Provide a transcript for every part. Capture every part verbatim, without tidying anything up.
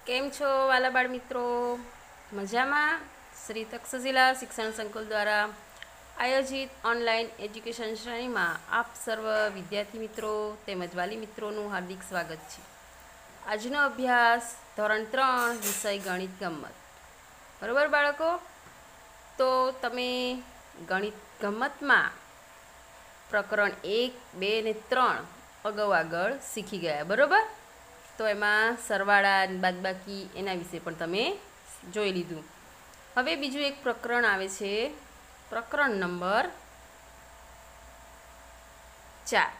કેમ છો વાલા બાળ મિત્રો? મજામાં? શ્રી તક્ષશિલા શિક્ષણ સંકુલ દ્વારા આયોજિત ઓનલાઈન એજ્યુકેશન શ્રેણીમાં આપ સર્વ વિદ્યાર્થી મિત્રો તેમજ વાલી મિત્રોનું હાર્દિક સ્વાગત છે. આજનો અભ્યાસ ધોરણ ત્રણ વિષય ગણિત ગમ્મત. બરાબર બાળકો? તો તમે ગણિત ગમ્મતમાં પ્રકરણ એક બે ને ત્રણ અગાઉ આગળ શીખી ગયા. બરાબર? તો એમાં સરવાળા બાદબાકી એના વિશે પણ તમે જોઈ લીધું. હવે બીજું એક પ્રકરણ આવે છે, પ્રકરણ નંબર ચાર,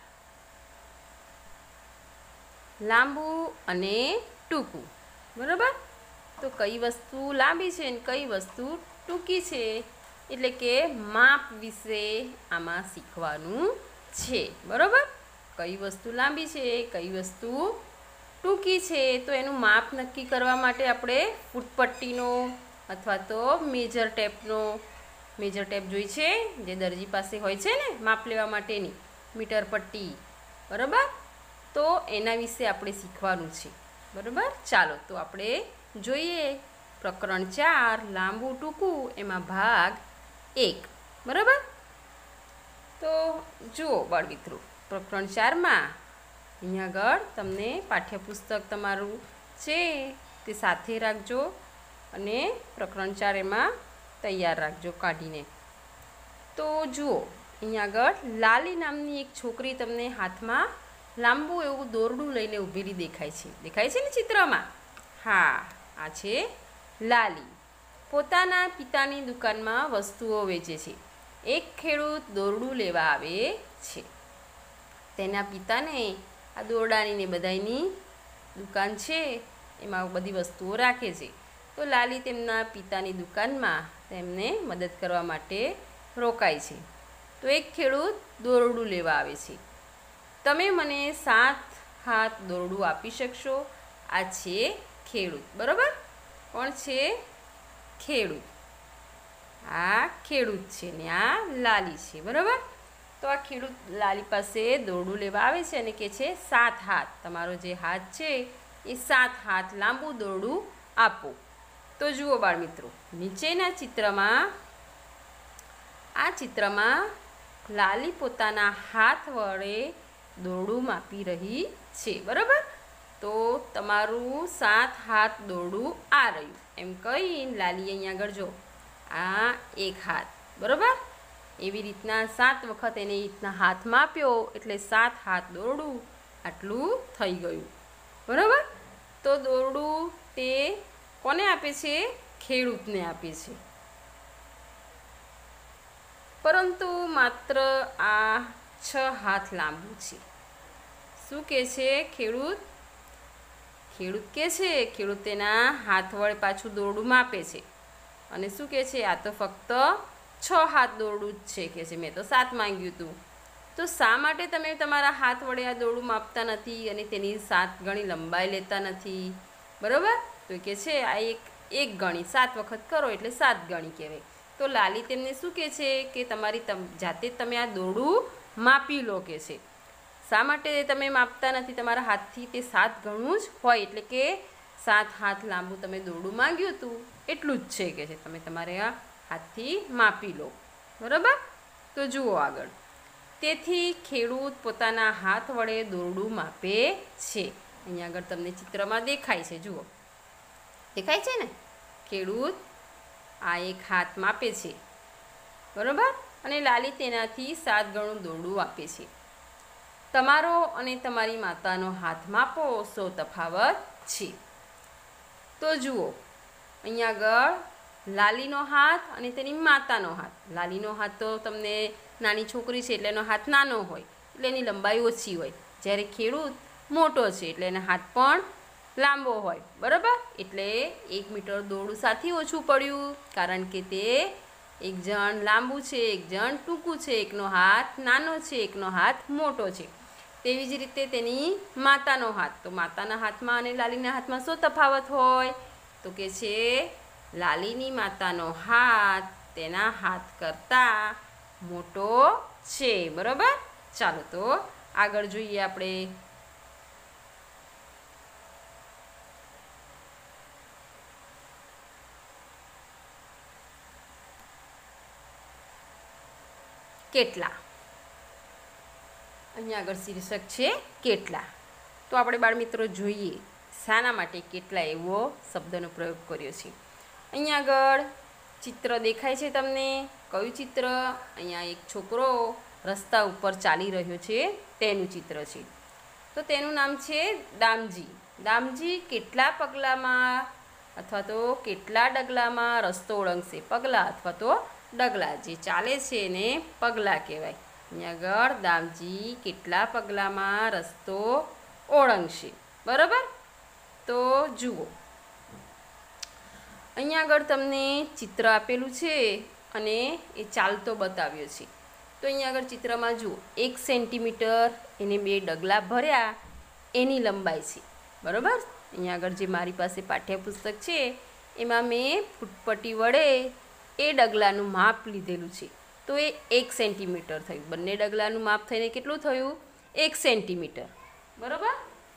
લાંબુ અને ટૂંકું. બરાબર? તો કઈ વસ્તુ લાંબી છે અને કઈ વસ્તુ ટૂંકી છે, એટલે કે માપ વિશે આમાં શીખવાનું છે. બરાબર? કઈ વસ્તુ લાંબી છે, કઈ વસ્તુ ટૂંકી છે, તો એનું માપ નક્કી કરવા માટે આપણે ફૂટપટ્ટીનો અથવા તો મેજર ટેપનો મેજર ટેપ જોઈ છે, જે દરજી પાસે હોય છે ને માપ લેવા માટેની મીટર પટ્ટી. બરાબર? તો એના વિશે આપણે શીખવાનું છે. બરાબર? ચાલો તો આપણે જોઈએ પ્રકરણ ચાર, લાંબુ ટૂંકું, એમાં ભાગ એક. બરાબર? તો જુઓ બાળમિત્રો, પ્રકરણ ચારમાં અહીંયા આગળ તમને પાઠ્યપુસ્તક તમારું છે તે સાથે રાખજો અને પ્રકરણ ચાર એમાં તૈયાર રાખજો કાઢીને. તો જુઓ અહીંયા આગળ લાલી નામની એક છોકરી તમને હાથમાં લાંબુ એવું દોરડું લઈને ઊભેલી દેખાય છે. દેખાય છે ને ચિત્રમાં? હા, આ છે લાલી. પોતાના પિતાની દુકાનમાં વસ્તુઓ વેચે છે. એક ખેડૂત દોરડું લેવા આવે છે. તેના પિતાને આ દોરડાની ને બધાની દુકાન છે, એમાં બધી વસ્તુઓ રાખે છે. તો લાલી તેમના પિતાની દુકાનમાં તેમને મદદ કરવા માટે રોકાય છે. તો એક ખેડૂત દોરડું લેવા આવે છે. તમે મને સાત હાથ દોરડું આપી શકશો? આ છે ખેડૂત. બરાબર? કોણ છે? ખેડૂત. આ ખેડૂત છે ને આ લાલી છે. બરાબર? તો આ ખેડૂત લાલી પાસે દોરડું લેવા આવે છે અને કહે છે સાત હાથ, તમારો જે હાથ છે એ સાત હાથ લાંબુ દોરડું આપો. તો જુઓ બાળમિત્રો, નીચેના ચિત્રમાં આ ચિત્રમાં લાલી પોતાના હાથ વડે દોરડું માપી રહી છે. બરાબર? તો તમારું સાત હાથ દોરડું આ રહ્યું એમ કહી લાલી અહીંયા આગળ જો આ એક હાથ. બરાબર? એવી રીતના સાત વખત એને રીતના હાથ માપ્યો એટલે સાત હાથ દોરડું આટલું થઈ ગયું. બરાબર? તો દોરડું તે કોને આપે છે? ખેડૂતને આપે છે. પરંતુ માત્ર આ છ હાથ લાંબુ છે. શું કહે છે ખેડૂત? ખેડૂત કહે છે ખેડૂત તેના હાથ વડે પાછું દોરડું માપે છે અને શું કહે છે? આ તો ફક્ત છ હાથ દોરડું જ છે કે છે, મેં તો સાત માંગ્યું હતું. તો શા માટે તમે તમારા હાથ વડે આ દોરડું માપતા નથી અને તેની સાત ગણી લંબાઈ લેતા નથી? બરાબર? તો કે છે આ એક એક ગણી સાત વખત કરો એટલે સાત ગણી કહેવાય. તો લાલી તેમને શું કહે છે કે તમારી તમ જાતે તમે આ દોરડું માપી લો કે છે. શા માટે તમે માપતા નથી તમારા હાથથી? તે સાત ગણું જ હોય, એટલે કે સાત હાથ લાંબુ તમે દોરડું માંગ્યું હતું એટલું જ છે કે છે, તમે તમારે આ હાથથી માપી લો. બરાબર? તો જુઓ આગળ, તેથી ખેડૂત પોતાના હાથ વડે દોરડું માપે છે. અહીંયા આગળ તમને ચિત્રમાં દેખાય છે. જુઓ, દેખાય છે ને? ખેડૂત આ એક હાથ માપે છે. બરાબર? અને લાલી તેનાથી સાત ગણું દોરડું આપે છે. તમારો અને તમારી માતાનો હાથ માપો, સો તફાવત છે. તો જુઓ અહીંયા આગળ લાલીનો હાથ અને તેની માતાનો હાથ. લાલીનો હાથ તો તમને નાની છોકરી છે એટલે એનો હાથ નાનો હોય એટલે એની લંબાઈ ઓછી હોય, જ્યારે ખેડૂત મોટો છે એટલે એનો હાથ પણ લાંબો હોય. બરાબર? એટલે એક મીટર દોરડું સાથે ઓછું પડ્યું, કારણ કે તે એક જણ લાંબુ છે, એક જણ ટૂંકું છે, એકનો હાથ નાનો છે, એકનો હાથ મોટો છે. તેવી જ રીતે તેની માતાનો હાથ, તો માતાના હાથમાં અને લાલીના હાથમાં શું તફાવત હોય? તો કે છે લાલીની માતાનો હાથ તેના હાથ કરતાં મોટો છે. બરાબર? ચાલો તો આગળ જોઈએ આપણે. કેટલા. અહીંયા આગળ શીર્ષક છે કેટલા. તો આપણે બાળમિત્રો જોઈએ શાના માટે કેટલા એવો શબ્દનો પ્રયોગ કર્યો છે. અહીંયા આગળ ચિત્ર દેખાય છે તમને. કયું ચિત્ર? અહીંયા એક છોકરો રસ્તા ઉપર ચાલી રહ્યો છે તેનું ચિત્ર છે. તો તેનું નામ છે દામજી. દામજી કેટલા પગલામાં અથવા તો કેટલા ડગલામાં રસ્તો ઓળંગશે? પગલાં અથવા તો ડગલા, જે ચાલે છે એને પગલાં કહેવાય. અહીંયા આગળ દામજી કેટલા પગલામાં રસ્તો ઓળંગશે. બરાબર? તો જુઓ, અહીંયા આગળ તમને ચિત્ર આપેલું છે અને એ ચાલતો બતાવ્યો છે. તો અહીંયા આગળ ચિત્રમાં જુઓ, એક સેન્ટીમીટર એને બે ડગલા ભર્યા એની લંબાઈ છે. બરાબર? અહીંયા આગળ જે મારી પાસે પાઠ્યપુસ્તક છે એમાં મેં ફૂટપટ્ટી વડે એ ડગલાનું માપ લીધેલું છે. તો એ એક સેન્ટીમીટર થયું. બંને ડગલાનું માપ થઈને કેટલું થયું? એક સેન્ટીમીટર. બરાબર?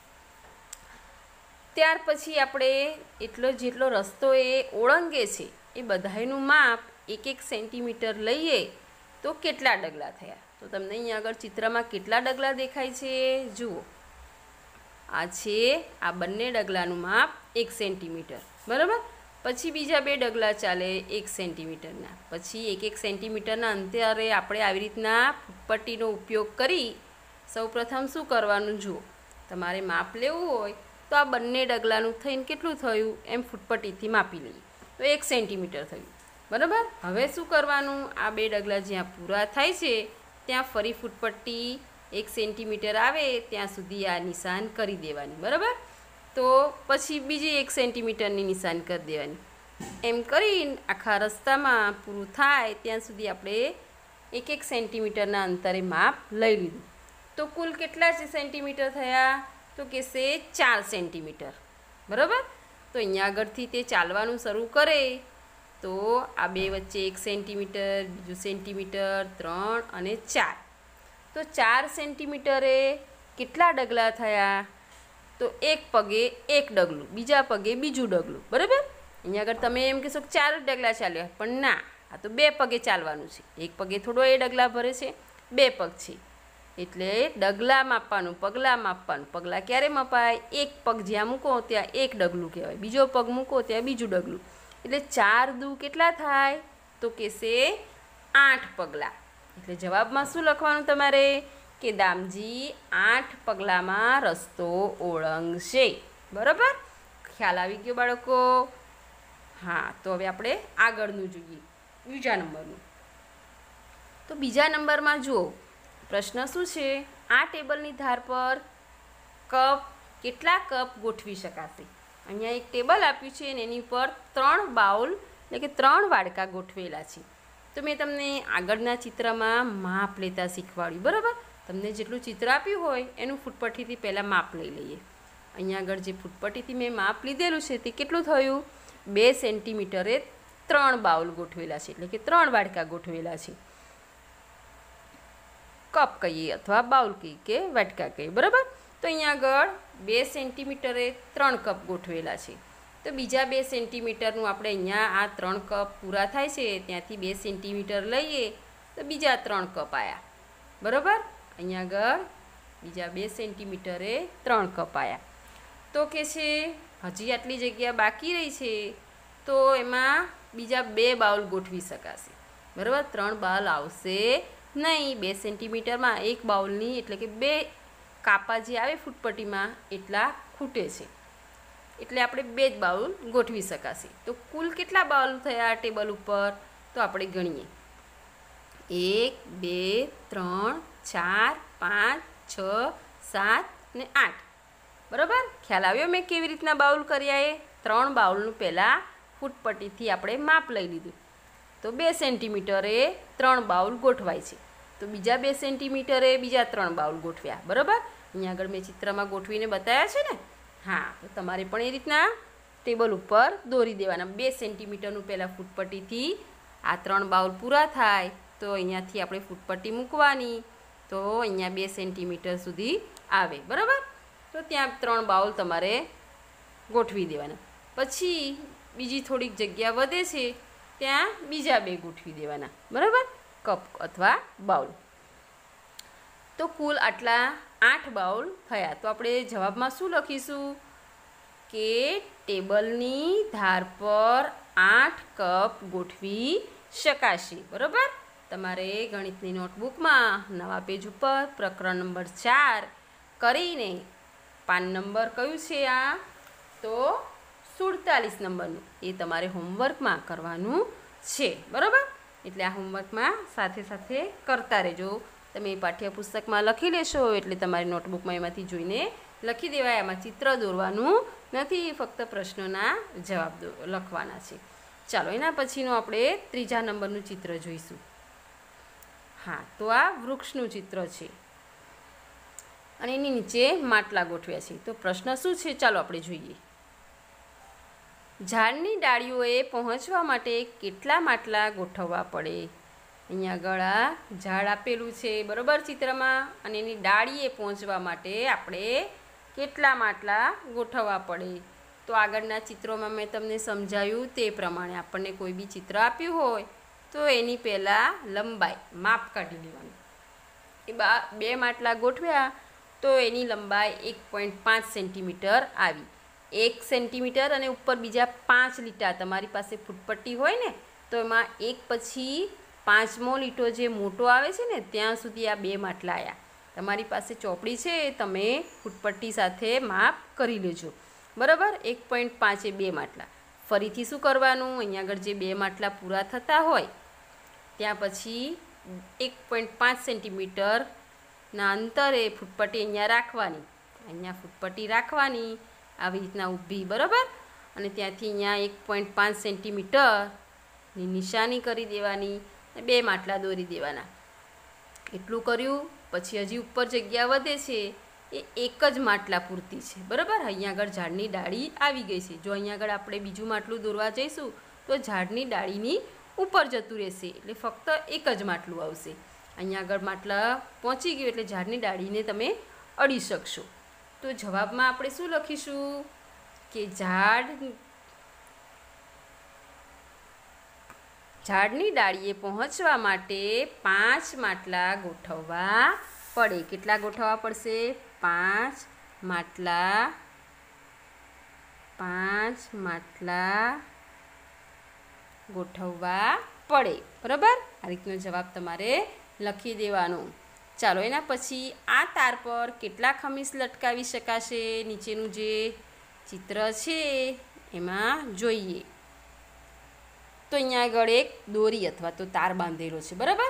ત્યાર પછી આપણે એટલો જેટલો રસ્તો એ ઓળંગે છે એ બધાયનું માપ એક એક સેન્ટીમીટર લઈએ તો કેટલા ડગલા થયા? તો તમને અહીંયા આગળ ચિત્રમાં કેટલા ડગલા દેખાય છે? જુઓ, આ છે આ બંને ડગલાનું માપ એક સેન્ટીમીટર. બરાબર? પછી બીજા બે ડગલા ચાલે એક સેન્ટીમીટરના. પછી એક એક સેન્ટીમીટરના અંતરે આપણે આવી રીતના ફૂટપટ્ટીનો ઉપયોગ કરી સૌપ્રથમ શું કરવાનું? જુઓ, તમારે માપ લેવું હોય તો આ બંને ડગલાનું થઈને કેટલું થયું એમ ફૂટપટ્ટીથી માપી લઈએ તો એક સેન્ટીમીટર થયું. બરાબર? હવે શું કરવાનું? આ બે ડગલા જ્યાં પૂરા થાય છે ત્યાં ફરી ફૂટપટ્ટી એક સેન્ટીમીટર આવે ત્યાં સુધી આ નિશાન કરી દેવાની. બરાબર? તો પછી બીજી એક સેન્ટીમીટરની નિશાન કરી દેવાની. એમ કરીને આખા રસ્તામાં પૂરું થાય ત્યાં સુધી આપણે એક એક સેન્ટીમીટરના અંતરે માપ લઈ લીધું. તો કુલ કેટલા સેન્ટીમીટર થયા? તો કહેશે ચાર સેન્ટીમીટર. બરાબર? તો અહીંયા આગળથી તે ચાલવાનું શરૂ કરે તો આ બે વચ્ચે એક સેન્ટીમીટર, બીજું સેન્ટીમીટર, ત્રણ અને ચાર. તો ચાર સેન્ટીમીટરે કેટલા ડગલા થયા? તો એક પગે એક ડગલું, બીજા પગે બીજું ડગલું. બરાબર? અહીંયા આગળ તમે એમ કહેશો કે ચાર જ ડગલા ચાલ્યા, પણ ના, આ તો બે પગે ચાલવાનું છે. એક પગે થોડો એ ડગલા ભરે છે, બે પગ છે એટલે ડગલા માપવાનું, પગલાં માપવાનું. પગલાં ક્યારે મપાય? એક પગ જ્યાં મૂકો ત્યાં એક ડગલું કહેવાય, બીજો પગ મૂકો ત્યાં બીજું ડગલું. એટલે ચાર દુ કેટલા થાય? તો કહેશે આઠ પગલાં. એટલે જવાબમાં શું લખવાનું તમારે? કે દામજી આઠ પગલામાં રસ્તો ઓળંગશે. બરાબર? ખ્યાલ આવી ગયો બાળકો? હા, તો હવે આપણે આગળનું જોઈએ, બીજા નંબરનું. તો બીજા નંબરમાં જુઓ, પ્રશ્ન શું છે? આ ટેબલની ધાર પર કપ કેટલા કપ ગોઠવી શકાશે? અહીંયા એક ટેબલ આપ્યું છે અને એની પર ત્રણ બાઉલ એટલે કે ત્રણ વાડકા ગોઠવેલા છે. તો મેં તમને આગળના ચિત્રમાં માપ લેતા શીખવાડ્યું. બરાબર? તમને જેટલું ચિત્ર આપ્યું હોય એનું ફૂટપટ્ટીથી પહેલાં માપ લઈ લઈએ. અહીંયા આગળ જે ફૂટપટ્ટીથી મેં માપ લીધેલું છે તે કેટલું થયું? બે સેન્ટીમીટરે ત્રણ બાઉલ ગોઠવેલા છે એટલે કે ત્રણ વાડકા ગોઠવેલા છે. કપ કહીએ અથવા બાઉલ કહીએ કે વાટકા કહીએ. બરાબર? તો અહીંયા આગળ બે સેન્ટીમીટરે ત્રણ કપ ગોઠવેલા છે. તો બીજા બે સેન્ટીમીટરનું આપણે અહીંયા આ ત્રણ કપ પૂરા થાય છે ત્યાંથી બે સેન્ટીમીટર લઈએ તો બીજા ત્રણ કપ આવ્યા. બરાબર? અહીંયા આગળ બીજા બે સેન્ટીમીટરે ત્રણ કપ આવ્યા. તો કે છે હજી આટલી જગ્યા બાકી રહી છે તો એમાં બીજા બે બાઉલ ગોઠવી શકાશે. બરાબર? ત્રણ બાઉલ આવશે નહીં. બે સેન્ટીમીટરમાં એક બાઉલની એટલે કે બે કાપા જે આવે ફૂટપટ્ટીમાં એટલા ખૂટે છે એટલે આપણે બે જ બાઉલ ગોઠવી શકાશે. તો કુલ કેટલા બાઉલ થયા આ ટેબલ ઉપર? તો આપણે ગણીએ. એક, બે, ત્રણ, ચાર, પાંચ, છ, સાત ને આઠ. બરાબર? ખ્યાલ આવ્યો મેં કેવી રીતના બાઉલ કર્યા? એ ત્રણ બાઉલનું પહેલાં ફૂટપટ્ટીથી આપણે માપ લઈ લીધું તો બે સેન્ટીમીટરે ત્રણ બાઉલ ગોઠવાય છે. તો બીજા બે સેન્ટીમીટરે બીજા ત્રણ બાઉલ ગોઠવ્યા. બરાબર? અહીંયા આગળ મેં ચિત્રમાં ગોઠવીને બતાવ્યા છે ને? હા, તો તમારે પણ એ રીતના ટેબલ ઉપર દોરી દેવાના. બે સેન્ટીમીટરનું પહેલાં ફૂટપટ્ટીથી આ ત્રણ બાઉલ પૂરા થાય તો અહીંયાથી આપણે ફૂટપટ્ટી મૂકવાની તો અહીંયા બે સેન્ટીમીટર સુધી આવે. બરાબર? તો ત્યાં ત્રણ બાઉલ તમારે ગોઠવી દેવાના. પછી બીજી થોડીક જગ્યા વધે છે ત્યાં બીજા બે ગોઠવી દેવાના. બરાબર? કપ અથવા બાઉલ. તો કુલ આટલા આઠ બાઉલ થયા. તો આપણે જવાબમાં શું લખીશું કે ટેબલની ધાર પર આઠ કપ ગોઠવી શકાશે. બરાબર. તમારે ગણિતની નોટબુકમાં નવા પેજ ઉપર પ્રકરણ નંબર ચાર કરીને પાન નંબર કયું છે આ તો સુડતાલીસ નંબરનું એ તમારે હોમવર્કમાં કરવાનું છે. બરાબર. એટલે આ હોમવર્કમાં સાથે સાથે કરતા રહેજો. તમે પાઠ્યપુસ્તકમાં લખી લેશો એટલે તમારી નોટબુકમાં એમાંથી જોઈને લખી દેવાય. આમાં ચિત્ર દોરવાનું નથી, ફક્ત પ્રશ્નોના જવાબ લખવાના છે. ચાલો એના પછીનું આપણે ત્રીજા નંબરનું ચિત્ર જોઈશું. હા, તો આ વૃક્ષનું ચિત્ર છે અને એની નીચે માટલા ગોઠવ્યા છે. તો પ્રશ્ન શું છે ચાલો આપણે જોઈએ. ઝાડની ડાળીઓએ પહોંચવા માટે કેટલા માટલા ગોઠવવા પડે? અહીંયા આગળ આ ઝાડ આપેલું છે બરાબર ચિત્રમાં, અને એની ડાળીએ પહોંચવા માટે આપણે કેટલા માટલા ગોઠવવા પડે? તો આગળના ચિત્રોમાં મેં તમને સમજાવ્યું તે પ્રમાણે આપણને કોઈ બી ચિત્ર આપ્યું હોય તો એની પહેલાં લંબાઈ માપ કાઢી લેવાનું. એ બા બે માટલા ગોઠવ્યા તો એની લંબાઈ એક પોઈન્ટ પાંચ સેન્ટીમીટર આવી. એક સેન્ટીમીટર અને ઉપર બીજા પાંચ લીટા તમારી પાસે ફૂટપટ્ટી હોય ને તો એમાં એક પછી પાંચમો લીટો જે મોટો આવે છે ને ત્યાં સુધી આ બે માટલા આવ્યા. તમારી પાસે ચોપડી છે તમે ફૂટપટ્ટી સાથે માપ કરી લેજો. બરાબર. એક પોઈન્ટ પાંચ એ બે માટલા. ફરીથી શું કરવાનું, અહીંયા આગળ જે બે માટલા પૂરા થતા હોય ત્યાં પછી એક પોઈન્ટ પાંચ સેન્ટીમીટરના અંતરે ફૂટપટ્ટી અહીંયા રાખવાની. અહીંયા ફૂટપટ્ટી રાખવાની આવી રીતના ઊભી. બરાબર. અને ત્યાંથી અહીંયા એક પોઈન્ટ પાંચ સેન્ટીમીટરની નિશાની કરી દેવાની, બે માટલા દોરી દેવાના. એટલું કર્યું પછી હજી ઉપર જગ્યા વધે છે એ એક જ માટલા પૂરતી છે. બરાબર. અહીંયા આગળ ઝાડની ડાળી આવી ગઈ છે. જો અહીંયા આગળ આપણે બીજું માટલું દોરવા જઈશું તો ઝાડની ડાળીની ઉપર જતું રહેશે એટલે ફક્ત એક જ માટલું આવશે. અહીંયા આગળ માટલા પહોંચી ગયું એટલે ઝાડની ડાળીને તમે અડી શકશો. તો જવાબમાં આપણે શું લખીશું કે ઝાડ ઝાડની ડાળીએ પહોંચવા માટે પાંચ માટલા ગોઠવવા પડે. કેટલા ગોઠવવા પડશે? પાંચ માટલા પાંચ માટલા ગોઠવવા પડે. બરાબર. આ રીતનો જવાબ તમારે લખી દેવાનો. ચાલો એના પછી આ તાર પર કેટલા ખમીસ લટકાવી શકાશે નીચેનું જે ચિત્ર છે એમાં જોઈએ. તો અહીંયા આગળ એક દોરી અથવા તો તાર બાંધેલો છે. બરાબર.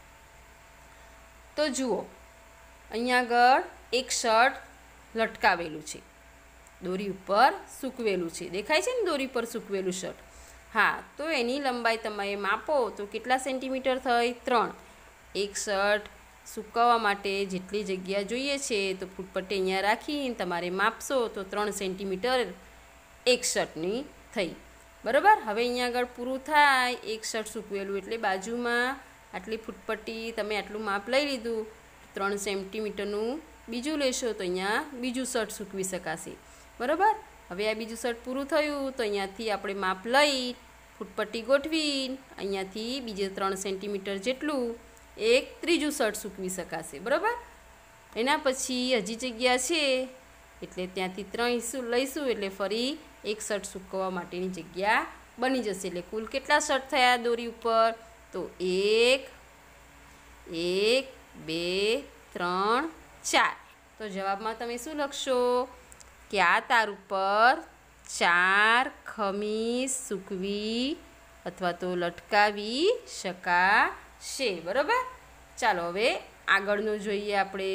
તો જુઓ અહીંયા આગળ એક શર્ટ લટકાવેલું છે, દોરી ઉપર સૂકવેલું છે. દેખાય છે ને દોરી પર સૂકવેલું શર્ટ? હા. તો એની લંબાઈ તમે માપો તો કેટલા સેન્ટીમીટર થઈ? ત્રણ. એક શર્ટ સૂકવવા માટે જેટલી જગ્યા જોઈએ છે તો ફૂટપટ્ટી અહીંયા રાખીને તમારે માપશો તો ત્રણ સેન્ટીમીટર એક શર્ટની થઈ. બરાબર. હવે અહીંયા આગળ પૂરું થાય એક શર્ટ સૂકવેલું એટલે બાજુમાં આટલી ફૂટપટ્ટી તમે આટલું માપ લઈ લીધું, ત્રણ સેન્ટીમીટરનું બીજું લેશો તો અહીંયા બીજું શર્ટ સૂકવી શકાશે. બરાબર. હવે આ બીજું શર્ટ પૂરું થયું તો અહીંયાથી આપણે માપ લઈ ફૂટપટ્ટી ગોઠવી અહીંયાથી બીજે ત્રણ સેન્ટીમીટર જેટલું એક ત્રીજું શર્ટ સૂકવી શકાશે. બરાબર. એના પછી હજી જગ્યા છે એટલે ત્યાંથી ત્રણ શું લઈશું એટલે ફરી એક શર્ટ સૂકવવા માટેની જગ્યા બની જશે. એટલે કુલ કેટલા શર્ટ થયા દોરી ઉપર? તો એક એક બે ત્રણ ચાર. તો જવાબમાં તમે શું લખશો કે આ તાર ઉપર ચાર ખમીસ સૂકવી અથવા તો લટકાવી શકાશે. બરાબર. ચાલો હવે આગળનું જોઈએ આપણે.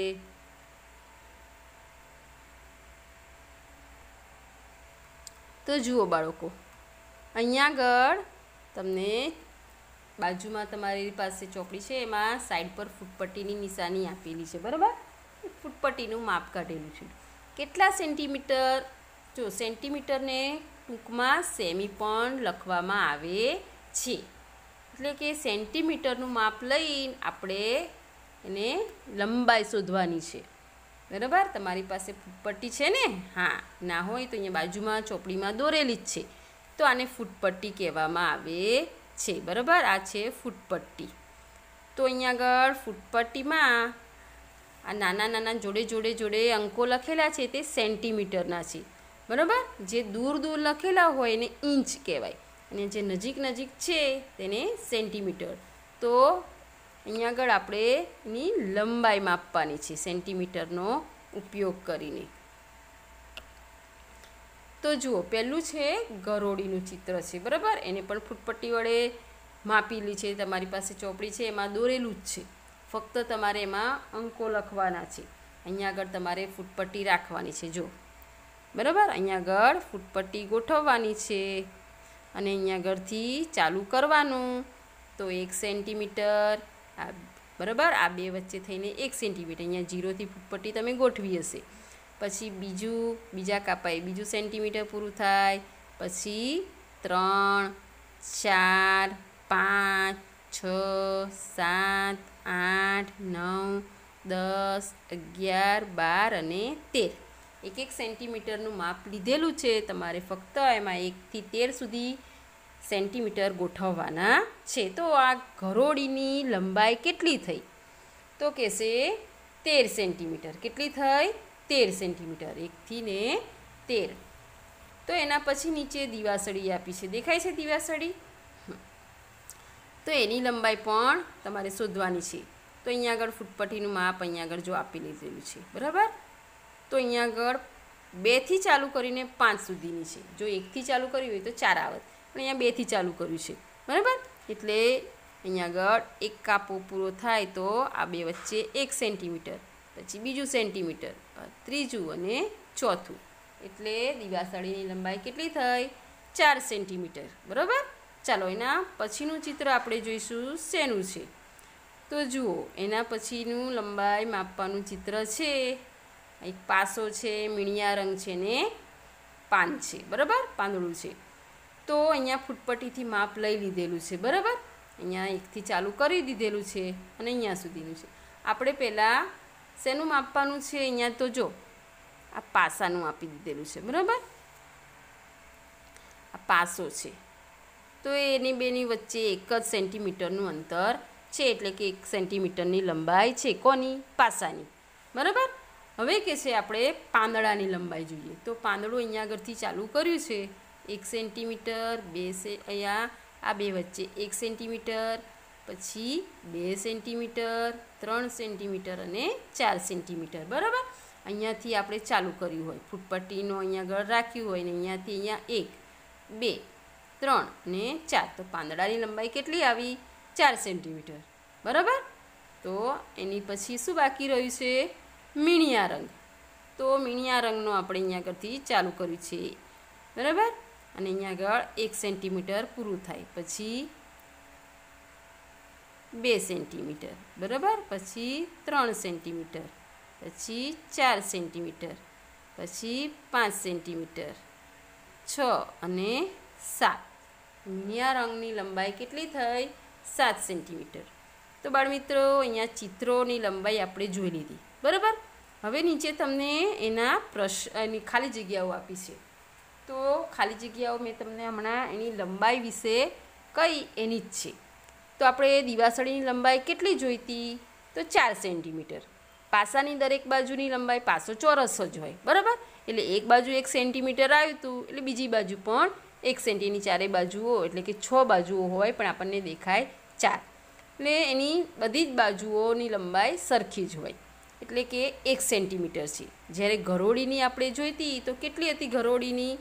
તો જુઓ બાળકો, અહીંયા આગળ તમને બાજુમાં તમારી પાસે ચોપડી છે એમાં સાઈડ પર ફૂટપટ્ટીની નિશાની આપેલી છે. બરાબર. ફૂટપટ્ટીનું માપ કાઢેલું છે. કેટલા સેન્ટીમીટર? જો સેન્ટીમીટરને ટૂંકમાં સેમી પણ લખવામાં આવે છે. એટલે કે સેન્ટીમીટરનું માપ લઈને આપણે એને લંબાઈ શોધવાની છે. બરાબર. તમારી પાસે ફૂટપટ્ટી છે ને? હા. ના હોય તો અહીંયા બાજુમાં ચોપડીમાં દોરેલી જ છે. તો આને ફૂટપટ્ટી કહેવામાં આવે છે. બરાબર. આ છે ફૂટપટ્ટી. તો અહીંયા આગળ ફૂટપટ્ટીમાં આ નાના નાના જોડે જોડે જોડે અંકો લખેલા છે તે સેન્ટીમીટરના છે, બરાબર. જે દૂર દૂર લખેલા હોય એને ઇંચ કહેવાય અને જે નજીક નજીક છે તેને સેન્ટીમીટર. તો અહીંયા આગળ આપણે એની લંબાઈ માપવાની છે સેન્ટીમીટરનો ઉપયોગ કરીને. તો જુઓ, પહેલું છે ગરોળીનું ચિત્ર છે, બરાબર. એને પણ ફૂટપટ્ટી વડે માપેલી છે. તમારી પાસે ચોપડી છે એમાં દોરેલું જ છે, ફક્ત તમારે એમાં અંકો લખવાના છે. અહીંયા આગળ તમારે ફૂટપટ્ટી રાખવાની છે, જો, બરાબર. અહીંયા આગળ ફૂટપટ્ટી ગોઠવવાની છે અને અહીંયા આગળથી ચાલુ કરવાનું. તો એક સેન્ટીમીટર, આ બરાબર, આ બે વચ્ચે થઈને એક સેન્ટીમીટર. અહીંયા જીરોથી ફૂટપટ્ટી તમે ગોઠવી હશે. પછી બીજું બીજા કાપાએ બીજું સેન્ટીમીટર પૂરું થાય. પછી ત્રણ, ચાર, પાંચ, છ, સાત, આઠ, નવ, દસ, અગિયાર, બાર અને તેર. એક એક સેન્ટીમીટરનું માપ લીધેલું છે. તમારે ફક્ત એમાં એકથી તેર સુધી સેન્ટીમીટર ગોઠવવાના છે. તો આ ગરોળીની લંબાઈ કેટલી થઈ? તો કહેશે તેર સેન્ટીમીટર. કેટલી થઈ? તેર સેન્ટીમીટર. એકથી ને તેર. તો એના પછી નીચે દિવાસળી આપી છે, દેખાય છે દિવાસળી? તો એની લંબાઈ પણ તમારે શોધવાની છે. તો અહીંયા આગળ ફૂટપટ્ટીનું માપ અહીંયા આગળ જો આપી લીધેલું છે, બરાબર. તો અહીંયા આગળ બેથી ચાલુ કરીને પાંચ સુધીની છે. જો એકથી ચાલુ કર્યું હોય તો ચાર આવત, પણ અહીંયા બેથી ચાલુ કર્યું છે, બરાબર. એટલે અહીંયા આગળ એક કાપો પૂરો થાય તો આ બે વચ્ચે એક સેન્ટીમીટર, પછી બીજું સેન્ટીમીટર, ત્રીજું અને ચોથું. એટલે દિવાસળીની લંબાઈ કેટલી થઈ? ચાર સેન્ટીમીટર, બરાબર. ચાલો, એના પછીનું ચિત્ર આપણે જોઈશું શેનું છે. તો જુઓ, એના પછીનું લંબાઈ માપવાનું ચિત્ર છે. એક પાસો છે, મીણિયા રંગ છે ને પાન છે, બરાબર, પાંદડું છે. તો અહીંયા ફૂટપટ્ટીથી માપ લઈ લીધેલું છે, બરાબર. અહીંયા એકથી ચાલુ કરી દીધેલું છે અને અહીંયા સુધીનું છે. આપણે પહેલાં શેનું માપવાનું છે? અહીંયા તો જો આ પાસાનું આપી દીધેલું છે, બરાબર. આ પાસો છે, તો એની બેની વચ્ચે એક જ સેન્ટીમીટરનું અંતર છે, એટલે કે એક સેન્ટીમીટરની લંબાઈ છે. કોની? પાસાની, બરાબર. હવે કે છે આપણે પાંદડાની લંબાઈ જોઈએ. તો પાંદડું અહીંયા આગળથી ચાલુ કર્યું છે, એક સેન્ટીમીટર, બે સે અહીંયા આ બે વચ્ચે એક સેન્ટીમીટર, પછી બે સેન્ટીમીટર, ત્રણ સેન્ટીમીટર અને ચાર સેન્ટીમીટર, બરાબર. અહીંયાથી આપણે ચાલુ કર્યું હોય, ફૂટપટ્ટીનો અહીંયા આગળ રાખ્યું હોય ને અહીંયાથી અહીંયા એક, બે, ત્રણ ને ચાર. તો પાંદડાની લંબાઈ કેટલી આવી? ચાર સેન્ટીમીટર, બરાબર. તો એની પછી શું બાકી રહ્યું છે? મીણિયા રંગ. તો મીણિયા રંગનો આપણે અહીંયા આગળથી ચાલુ કર્યું છે, બરાબર. અને અહીંયા આગળ એક સેન્ટીમીટર પૂરું થાય, પછી બે સેન્ટીમીટર, બરાબર, પછી ત્રણ સેન્ટીમીટર, પછી ચાર સેન્ટીમીટર, પછી પાંચ સેન્ટીમીટર, છ અને સાત. મીણિયા રંગની લંબાઈ કેટલી થઈ? સાત સેન્ટીમીટર. તો બાળમિત્રો, અહીંયા ચિત્રોની લંબાઈ આપણે જોઈ લીધી, બરાબર. હવે નીચે તમને એના પ્રશ્ન એની ખાલી જગ્યાઓ આપી છે. તો ખાલી જગ્યાઓ મેં તમને હમણાં એની લંબાઈ વિશે કઈ એની જ છે. તો આપણે દિવાસળીની લંબાઈ કેટલી જોઈતી? તો ચાર સેન્ટીમીટર. પાસાની દરેક બાજુની લંબાઈ, પાસો ચોરસ જ હોય, બરાબર. એટલે એક બાજુ એક સેન્ટીમીટર આવ્યું હતું, એટલે બીજી બાજુ પણ એક સેન્ટીની ચારે બાજુઓ, એટલે કે છ બાજુઓ હોય, પણ આપણને દેખાય ચાર. એટલે એની બધી જ બાજુઓની લંબાઈ સરખી જ હોય, એટલે કે એક સેન્ટીમીટર છે. જ્યારે ગરોળીની આપણે જોઈતી તો કેટલી હતી ગરોળીની?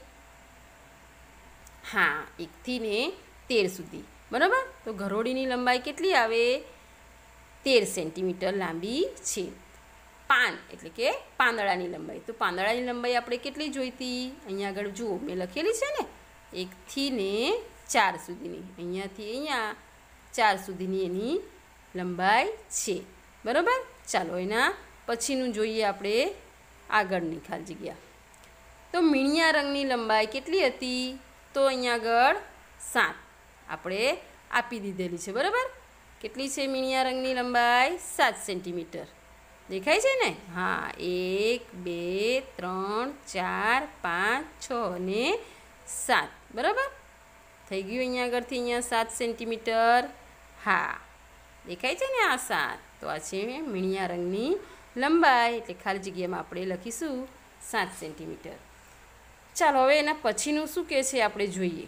હા, એકથી ને તેર સુધી, બરાબર. તો ગરોળીની લંબાઈ કેટલી આવે? તેર સેન્ટીમીટર લાંબી છે. પાન એટલે કે પાંદડાની લંબાઈ. તો પાંદડાની લંબાઈ આપણે કેટલી જોઈતી? અહીંયા આગળ જુઓ, મેં લખેલી છે ને, એકથી ને ચાર સુધીની. અહીંયાથી અહીંયા ચાર સુધીની એની લંબાઈ છે, બરાબર. ચાલો, એના પછીનું જોઈએ આપણે આગળની ખાલી જગ્યા. તો મીણિયા રંગની લંબાઈ કેટલી હતી? તો અહીંયા આગળ સાત આપણે આપી દીધેલી છે, બરાબર. કેટલી છે મીણિયા રંગની લંબાઈ? સાત સેન્ટીમીટર. દેખાય છે ને? હા, એક, બે, ત્રણ, ચાર, પાંચ, છ અને સાત, બરાબર. થઈ ગયું અહીંયા આગળથી અહીંયા સાત સેન્ટીમીટર. હા, દેખાય છે ને આ સાત, તો આ છે મીણિયા રંગની લંબાઈ, એટલે ખાલી જગ્યામાં આપણે લખીશું સાત સેન્ટીમીટર. ચાલો હવે એના પછીનું શું કહે છે આપણે જોઈએ.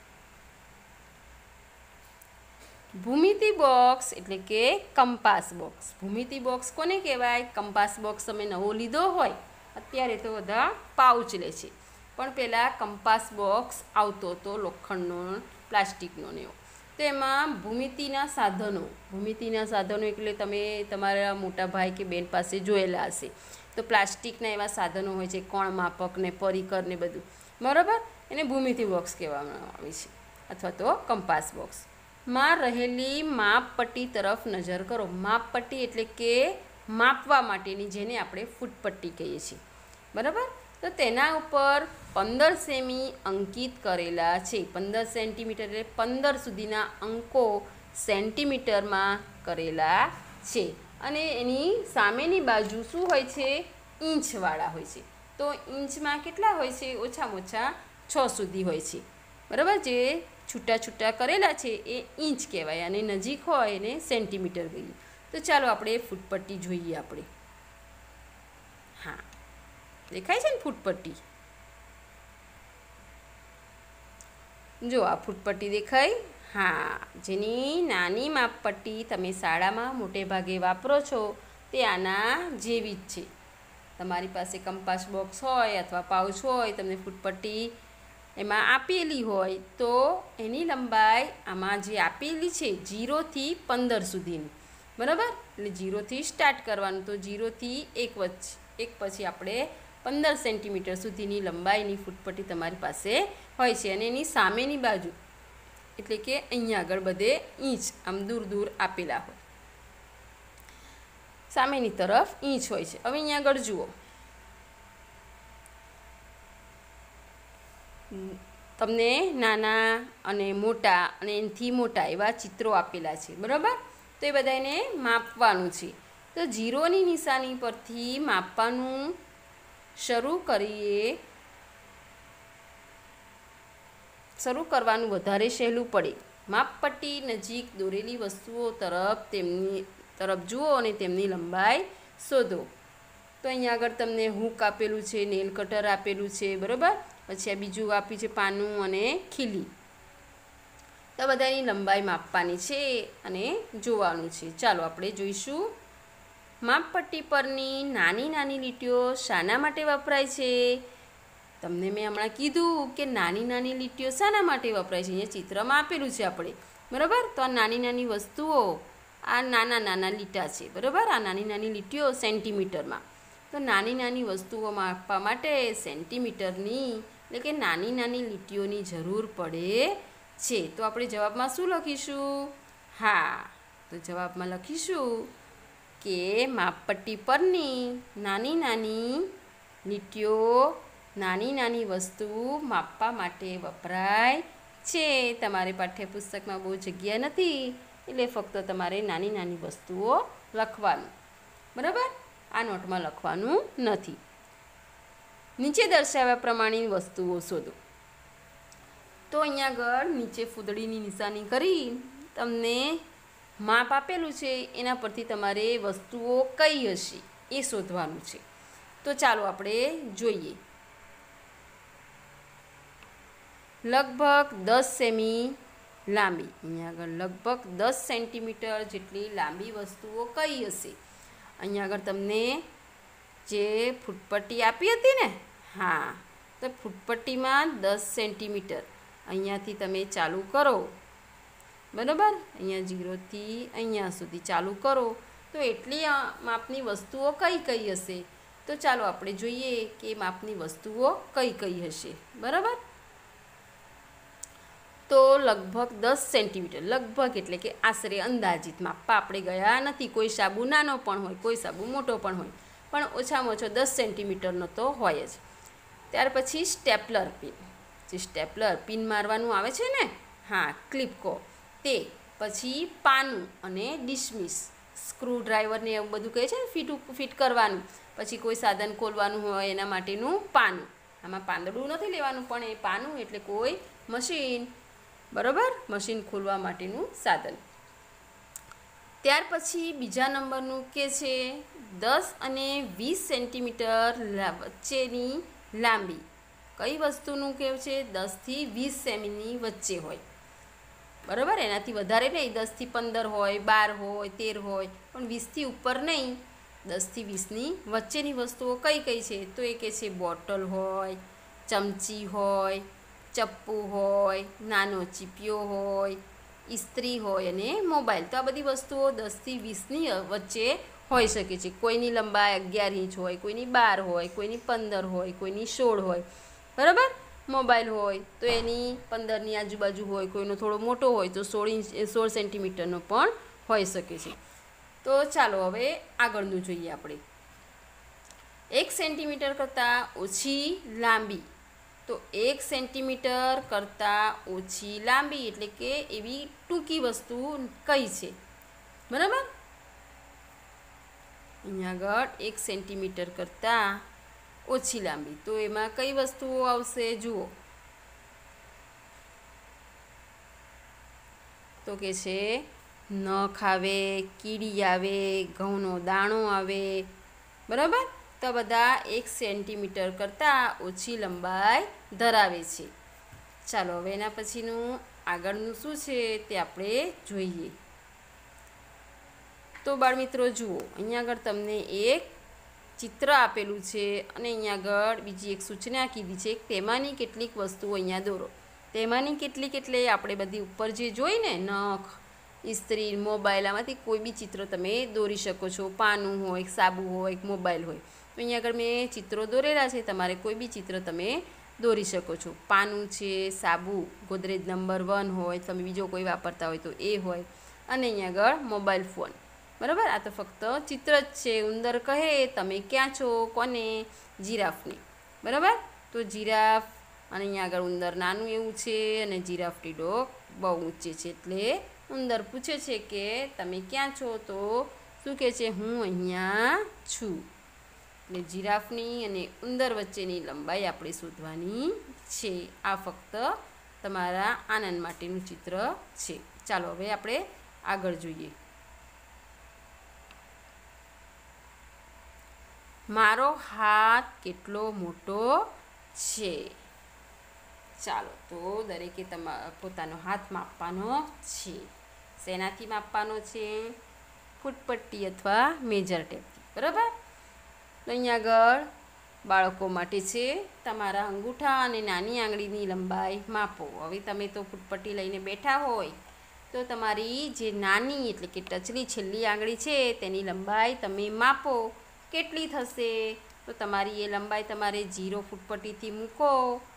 ભૂમિતિ બોક્સ એટલે કે કંપાસ બોક્સ. ભૂમિતિ બોક્સ કોને કહેવાય? કંપાસ બોક્સ તમે નવો લીધો હોય, અત્યારે તો બધા પાઉચ લે છે, પણ પહેલાં કંપાસ બોક્સ આવતો હતો લોખંડનો, પ્લાસ્ટિકનો ને એવો. તો એમાં ભૂમિતિના સાધનો, ભૂમિતિના સાધનો એટલે તમે તમારા મોટા ભાઈ કે બેન પાસે જોયેલા હશે. તો પ્લાસ્ટિકના એવા સાધનો હોય છે, કોણ માપક ને પરિકર ને બધું, બરાબર, એને ભૂમિતિ બોક્સ કહેવામાં આવે છે, અથવા તો કંપાસ બોક્સ. માં રહેલી માપપટ્ટી તરફ નજર કરો. માપપટ્ટી એટલે કે માપવા માટેની, જેને આપણે ફૂટપટ્ટી કહીએ છીએ, બરાબર. તો તેના ઉપર પંદર સેમી અંકિત કરેલા છે. પંદર સેન્ટીમીટર એટલે પંદર સુધીના અંકો સેન્ટીમીટરમાં કરેલા છે, અને એની સામેની બાજુ શું હોય છે? ઇંચવાળા હોય છે. તો ઇંચમાં કેટલા હોય છે? ઓછામાં ઓછા છ સુધી હોય છે, બરાબર. જે છૂટા છૂટા કરેલા છે એ ઇંચ કહેવાય, અને નજીક હોય એને સેન્ટીમીટર કહીએ. તો ચાલો આપણે ફૂટપટ્ટી જોઈએ. આપણે હા, દેખાય છે ને ફૂટપટ્ટી? જો આ ફૂટપટ્ટી દેખાય? હા, જેની નાની માપપટ્ટી તમે શાળામાં મોટે ભાગે વાપરો છો તે આના જેવી જ છે. તમારી પાસે કંપાસ બોક્સ હોય અથવા પાઉચ હોય, તમને ફૂટપટ્ટી એમાં આપેલી હોય, તો એની લંબાઈ આમાં જે આપેલી છે જીરોથી પંદર સુધીની, બરાબર. એટલે જીરોથી સ્ટાર્ટ કરવાનું, તો જીરોથી એક વચ્ચે એક પછી આપણે પંદર સેન્ટીમીટર સુધીની લંબાઈની ફૂટપટ્ટી તમારી પાસે હોય છે, અને એની સામેની બાજુ એટલે કે અહીંયા આગળ બધે ઇંચ આમ દૂર દૂર આપેલા હોય, સામેની તરફ ઇંચ હોય છે. હવે અહીંયા આગળ જુઓ, તમને નાના અને મોટા અને એનાથી મોટા એવા ચિત્રો આપેલા છે, બરાબર. તો એ બધા એને માપવાનું છે. તો જીરોની નિશાની પરથી માપવાનું શરૂ કરીએ શરૂ કરવાનું વધારે સહેલું પડે. માપપટ્ટી નજીક દોરેલી વસ્તુઓ તરફ તેમની તરફ જુઓ અને તેમની લંબાઈ શોધો. તો અહીંયા આગળ તમને હૂક આપેલું છે, નેલ કટર આપેલું છે, બરાબર. પછી આ બીજું આપ્યું છે પાનું અને ખીલી. તો બધાની લંબાઈ માપવાની છે અને જોવાનું છે. ચાલો આપણે જોઈશું. માપપટ્ટી પરની નાની નાની લીટીઓ શાના માટે વપરાય છે? તમને મેં હમણાં કીધું કે નાની નાની લીટીઓ શાના માટે વપરાય છે. અહીંયા ચિત્રમાં આપેલું છે આપણે, બરાબર. તો આ નાની નાની વસ્તુઓ, આ નાના નાના લીટા છે, બરાબર. આ નાની નાની લીટીઓ સેન્ટીમીટરમાં. તો નાની નાની વસ્તુઓ માપવા માટે સેન્ટીમીટરની એટલે કે નાની નાની લીટીઓની જરૂર પડે છે. તો આપણે જવાબમાં શું લખીશું? હા, તો જવાબમાં લખીશું કે માપપટ્ટી પરની નાની નાની લીટીઓ નાની નાની વસ્તુ માપવા માટે વપરાય છે. તમારે પાઠ્યપુસ્તકમાં બહુ જગ્યા નથી, એટલે ફક્ત તમારે નાની નાની વસ્તુઓ લખવાનું, બરાબર. આ નોટમાં લખવાનું નથી. નીચે દર્શાવ્યા પ્રમાણેની વસ્તુઓ શોધો. તો અહીંયા આગળ નીચે ફૂદડીની નિશાની કરી તમને માપ આપેલું છે, એના પરથી તમારે વસ્તુઓ કઈ હશે એ શોધવાનું છે. તો ચાલો આપણે જોઈએ. લગભગ દસ સેમી લાંબી, અહીંયા આગળ લગભગ દસ સેન્ટીમીટર જેટલી લાંબી વસ્તુઓ કઈ હશે? અહીંયા આગળ તમને જે ફૂટપટ્ટી આપી હતી ને, હા, તો ફૂટપટ્ટીમાં દસ સેન્ટીમીટર અહીંયાથી તમે ચાલુ કરો, બરાબર. અહીંયા જીરોથી અહીંયા સુધી ચાલુ કરો, તો એટલી માપની વસ્તુઓ કઈ કઈ હશે? તો ચાલો આપણે જોઈએ કે માપની વસ્તુઓ કઈ કઈ હશે, બરાબર. તો લગભગ દસ સેન્ટીમીટર, લગભગ એટલે કે આશરે અંદાજિત માપવા આપણે ગયા નથી. કોઈ સાબુ નાનો પણ હોય, કોઈ સાબુ મોટો પણ હોય, પણ ઓછામાં ઓછો દસ સેન્ટીમીટરનો તો હોય જ. ત્યાર પછી સ્ટેપલર પિન, જે સ્ટેપલર પિન મારવાનું આવે છે ને, હા, ક્લિપ કહો તે. પછી પાનું અને ડિસમિસ, સ્ક્રૂ ડ્રાઈવરને એવું બધું કહે છે ને ફિટ ફિટ કરવાનું. પછી કોઈ સાધન ખોલવાનું હોય એના માટેનું પાનું. આમાં પાંદડું નથી લેવાનું, પણ એ પાનું એટલે કોઈ મશીન, બરાબર, મશીન ખોલવા માટેનું સાધન. ત્યાર પછી બીજા નંબરનું કે છે દસ અને વીસ સેન્ટીમીટર વચ્ચેની લાંબી. કઈ વસ્તુનું કેવું છે? દસથી વીસ સેમીની વચ્ચે હોય, બરાબર. એનાથી વધારે નહીં, દસથી પંદર હોય, બાર હોય, તેર હોય, પણ વીસથી ઉપર નહીં. દસથી વીસની વચ્ચેની વસ્તુઓ કઈ કઈ છે? તો એ કે છે બોટલ હોય, ચમચી હોય, ચપ્પુ હોય, નાનો ચીપિયો હોય, ઇસ્ત્રી હોય અને મોબાઈલ. તો આ બધી વસ્તુઓ દસથી વીસની વચ્ચે હોઈ શકે છે. કોઈની લંબાઈ અગિયાર ઇંચ હોય, કોઈની બાર હોય, કોઈની પંદર હોય, કોઈની સોળ હોય, બરાબર. મોબાઈલ હોય તો એની પંદરની આજુબાજુ હોય, કોઈનો થોડો મોટો હોય તો સોળ ઇંચ સોળ સેન્ટીમીટરનો પણ હોઈ શકે છે. તો ચાલો હવે આગળનું જોઈએ આપણે. એક સેન્ટીમીટર કરતાં ઓછી લાંબી. તો એક સેન્ટીમીટર કરતાં ઓછી લાંબી એટલે કે એવી ટૂંકી વસ્તુ કઈ છે? બરાબર. અહીંયા આગળ એક સેન્ટીમીટર કરતાં ઓછી લાંબી, તો એમાં કઈ વસ્તુઓ આવશે? જુઓ, તો કે છે નખ આવે, કીડી આવે, ઘઉંનો દાણો આવે, બરાબર. તો બધા એક સેન્ટીમીટર કરતાં ઓછી લંબાઈ ધરાવે છે. ચાલો હવે એના પછીનું આગળનું શું છે તે આપણે જોઈએ. તો બાળમિત્રો જુઓ, અહીંયા આગળ તમને એક ચિત્ર આપેલું છે અને અહીંયા આગળ બીજી એક સૂચના કીધી છે. તેમાંની કેટલીક વસ્તુઓ અહીંયા દોરો. તેમાંની કેટલીક એટલે આપણે બધી ઉપર જે જોઈ ને, નખ, ઇસ્ત્રી, મોબાઈલ, આમાંથી કોઈ બી ચિત્ર તમે દોરી શકો છો. પાનું હોય, સાબુ હોય, મોબાઈલ હોય. તો અહીંયા આગળ મેં ચિત્રો દોરેલા છે, તમારે કોઈ બી ચિત્ર તમે દોરી શકો છો. પાનું છે, સાબુ, ગોદરેજ નંબર વન હોય, તમે બીજો કોઈ વાપરતા હોય તો એ હોય, અને અહીંયા આગળ મોબાઈલ ફોન, બરાબર. આ તો ફક્ત ચિત્ર જ છે. ઉંદર કહે તમે ક્યાં છો? કોને? જીરાફને, બરાબર. તો જીરાફ, અને અહીંયા આગળ ઉંદર નાનું એવું છે અને જીરાફની ડોક બહુ ઊંચી છે. એટલે ઉંદર પૂછે છે કે તમે ક્યાં છો? તો શું કહે છે? હું અહીંયા છું. એટલે જીરાફની અને ઉંદર વચ્ચેની લંબાઈ આપણે શોધવાની છે. આ ફક્ત તમારા આનંદ માટેનું ચિત્ર છે. ચાલો હવે આપણે આગળ જોઈએ. મારો હાથ કેટલો મોટો છે? ચાલો, તો દરેકે તમારા પોતાનો હાથ માપવાનો છે. શેનાથી માપવાનો છે? ફૂટપટ્ટી અથવા મેજર ટેપથી, બરાબર. તો અહીંયા આગળ બાળકો માટે છે. તમારા અંગૂઠા અને નાની આંગળીની લંબાઈ માપો. હવે તમે તો ફૂટપટ્ટી લઈને બેઠા હોય તો તમારી જે નાની એટલે કે ટચલી છેલ્લી આંગળી છે તેની લંબાઈ તમે માપો. કેટલી થશે? તો તમારી એ લંબાઈ તમારે જીરો ફૂટપટ્ટીથી મૂકો,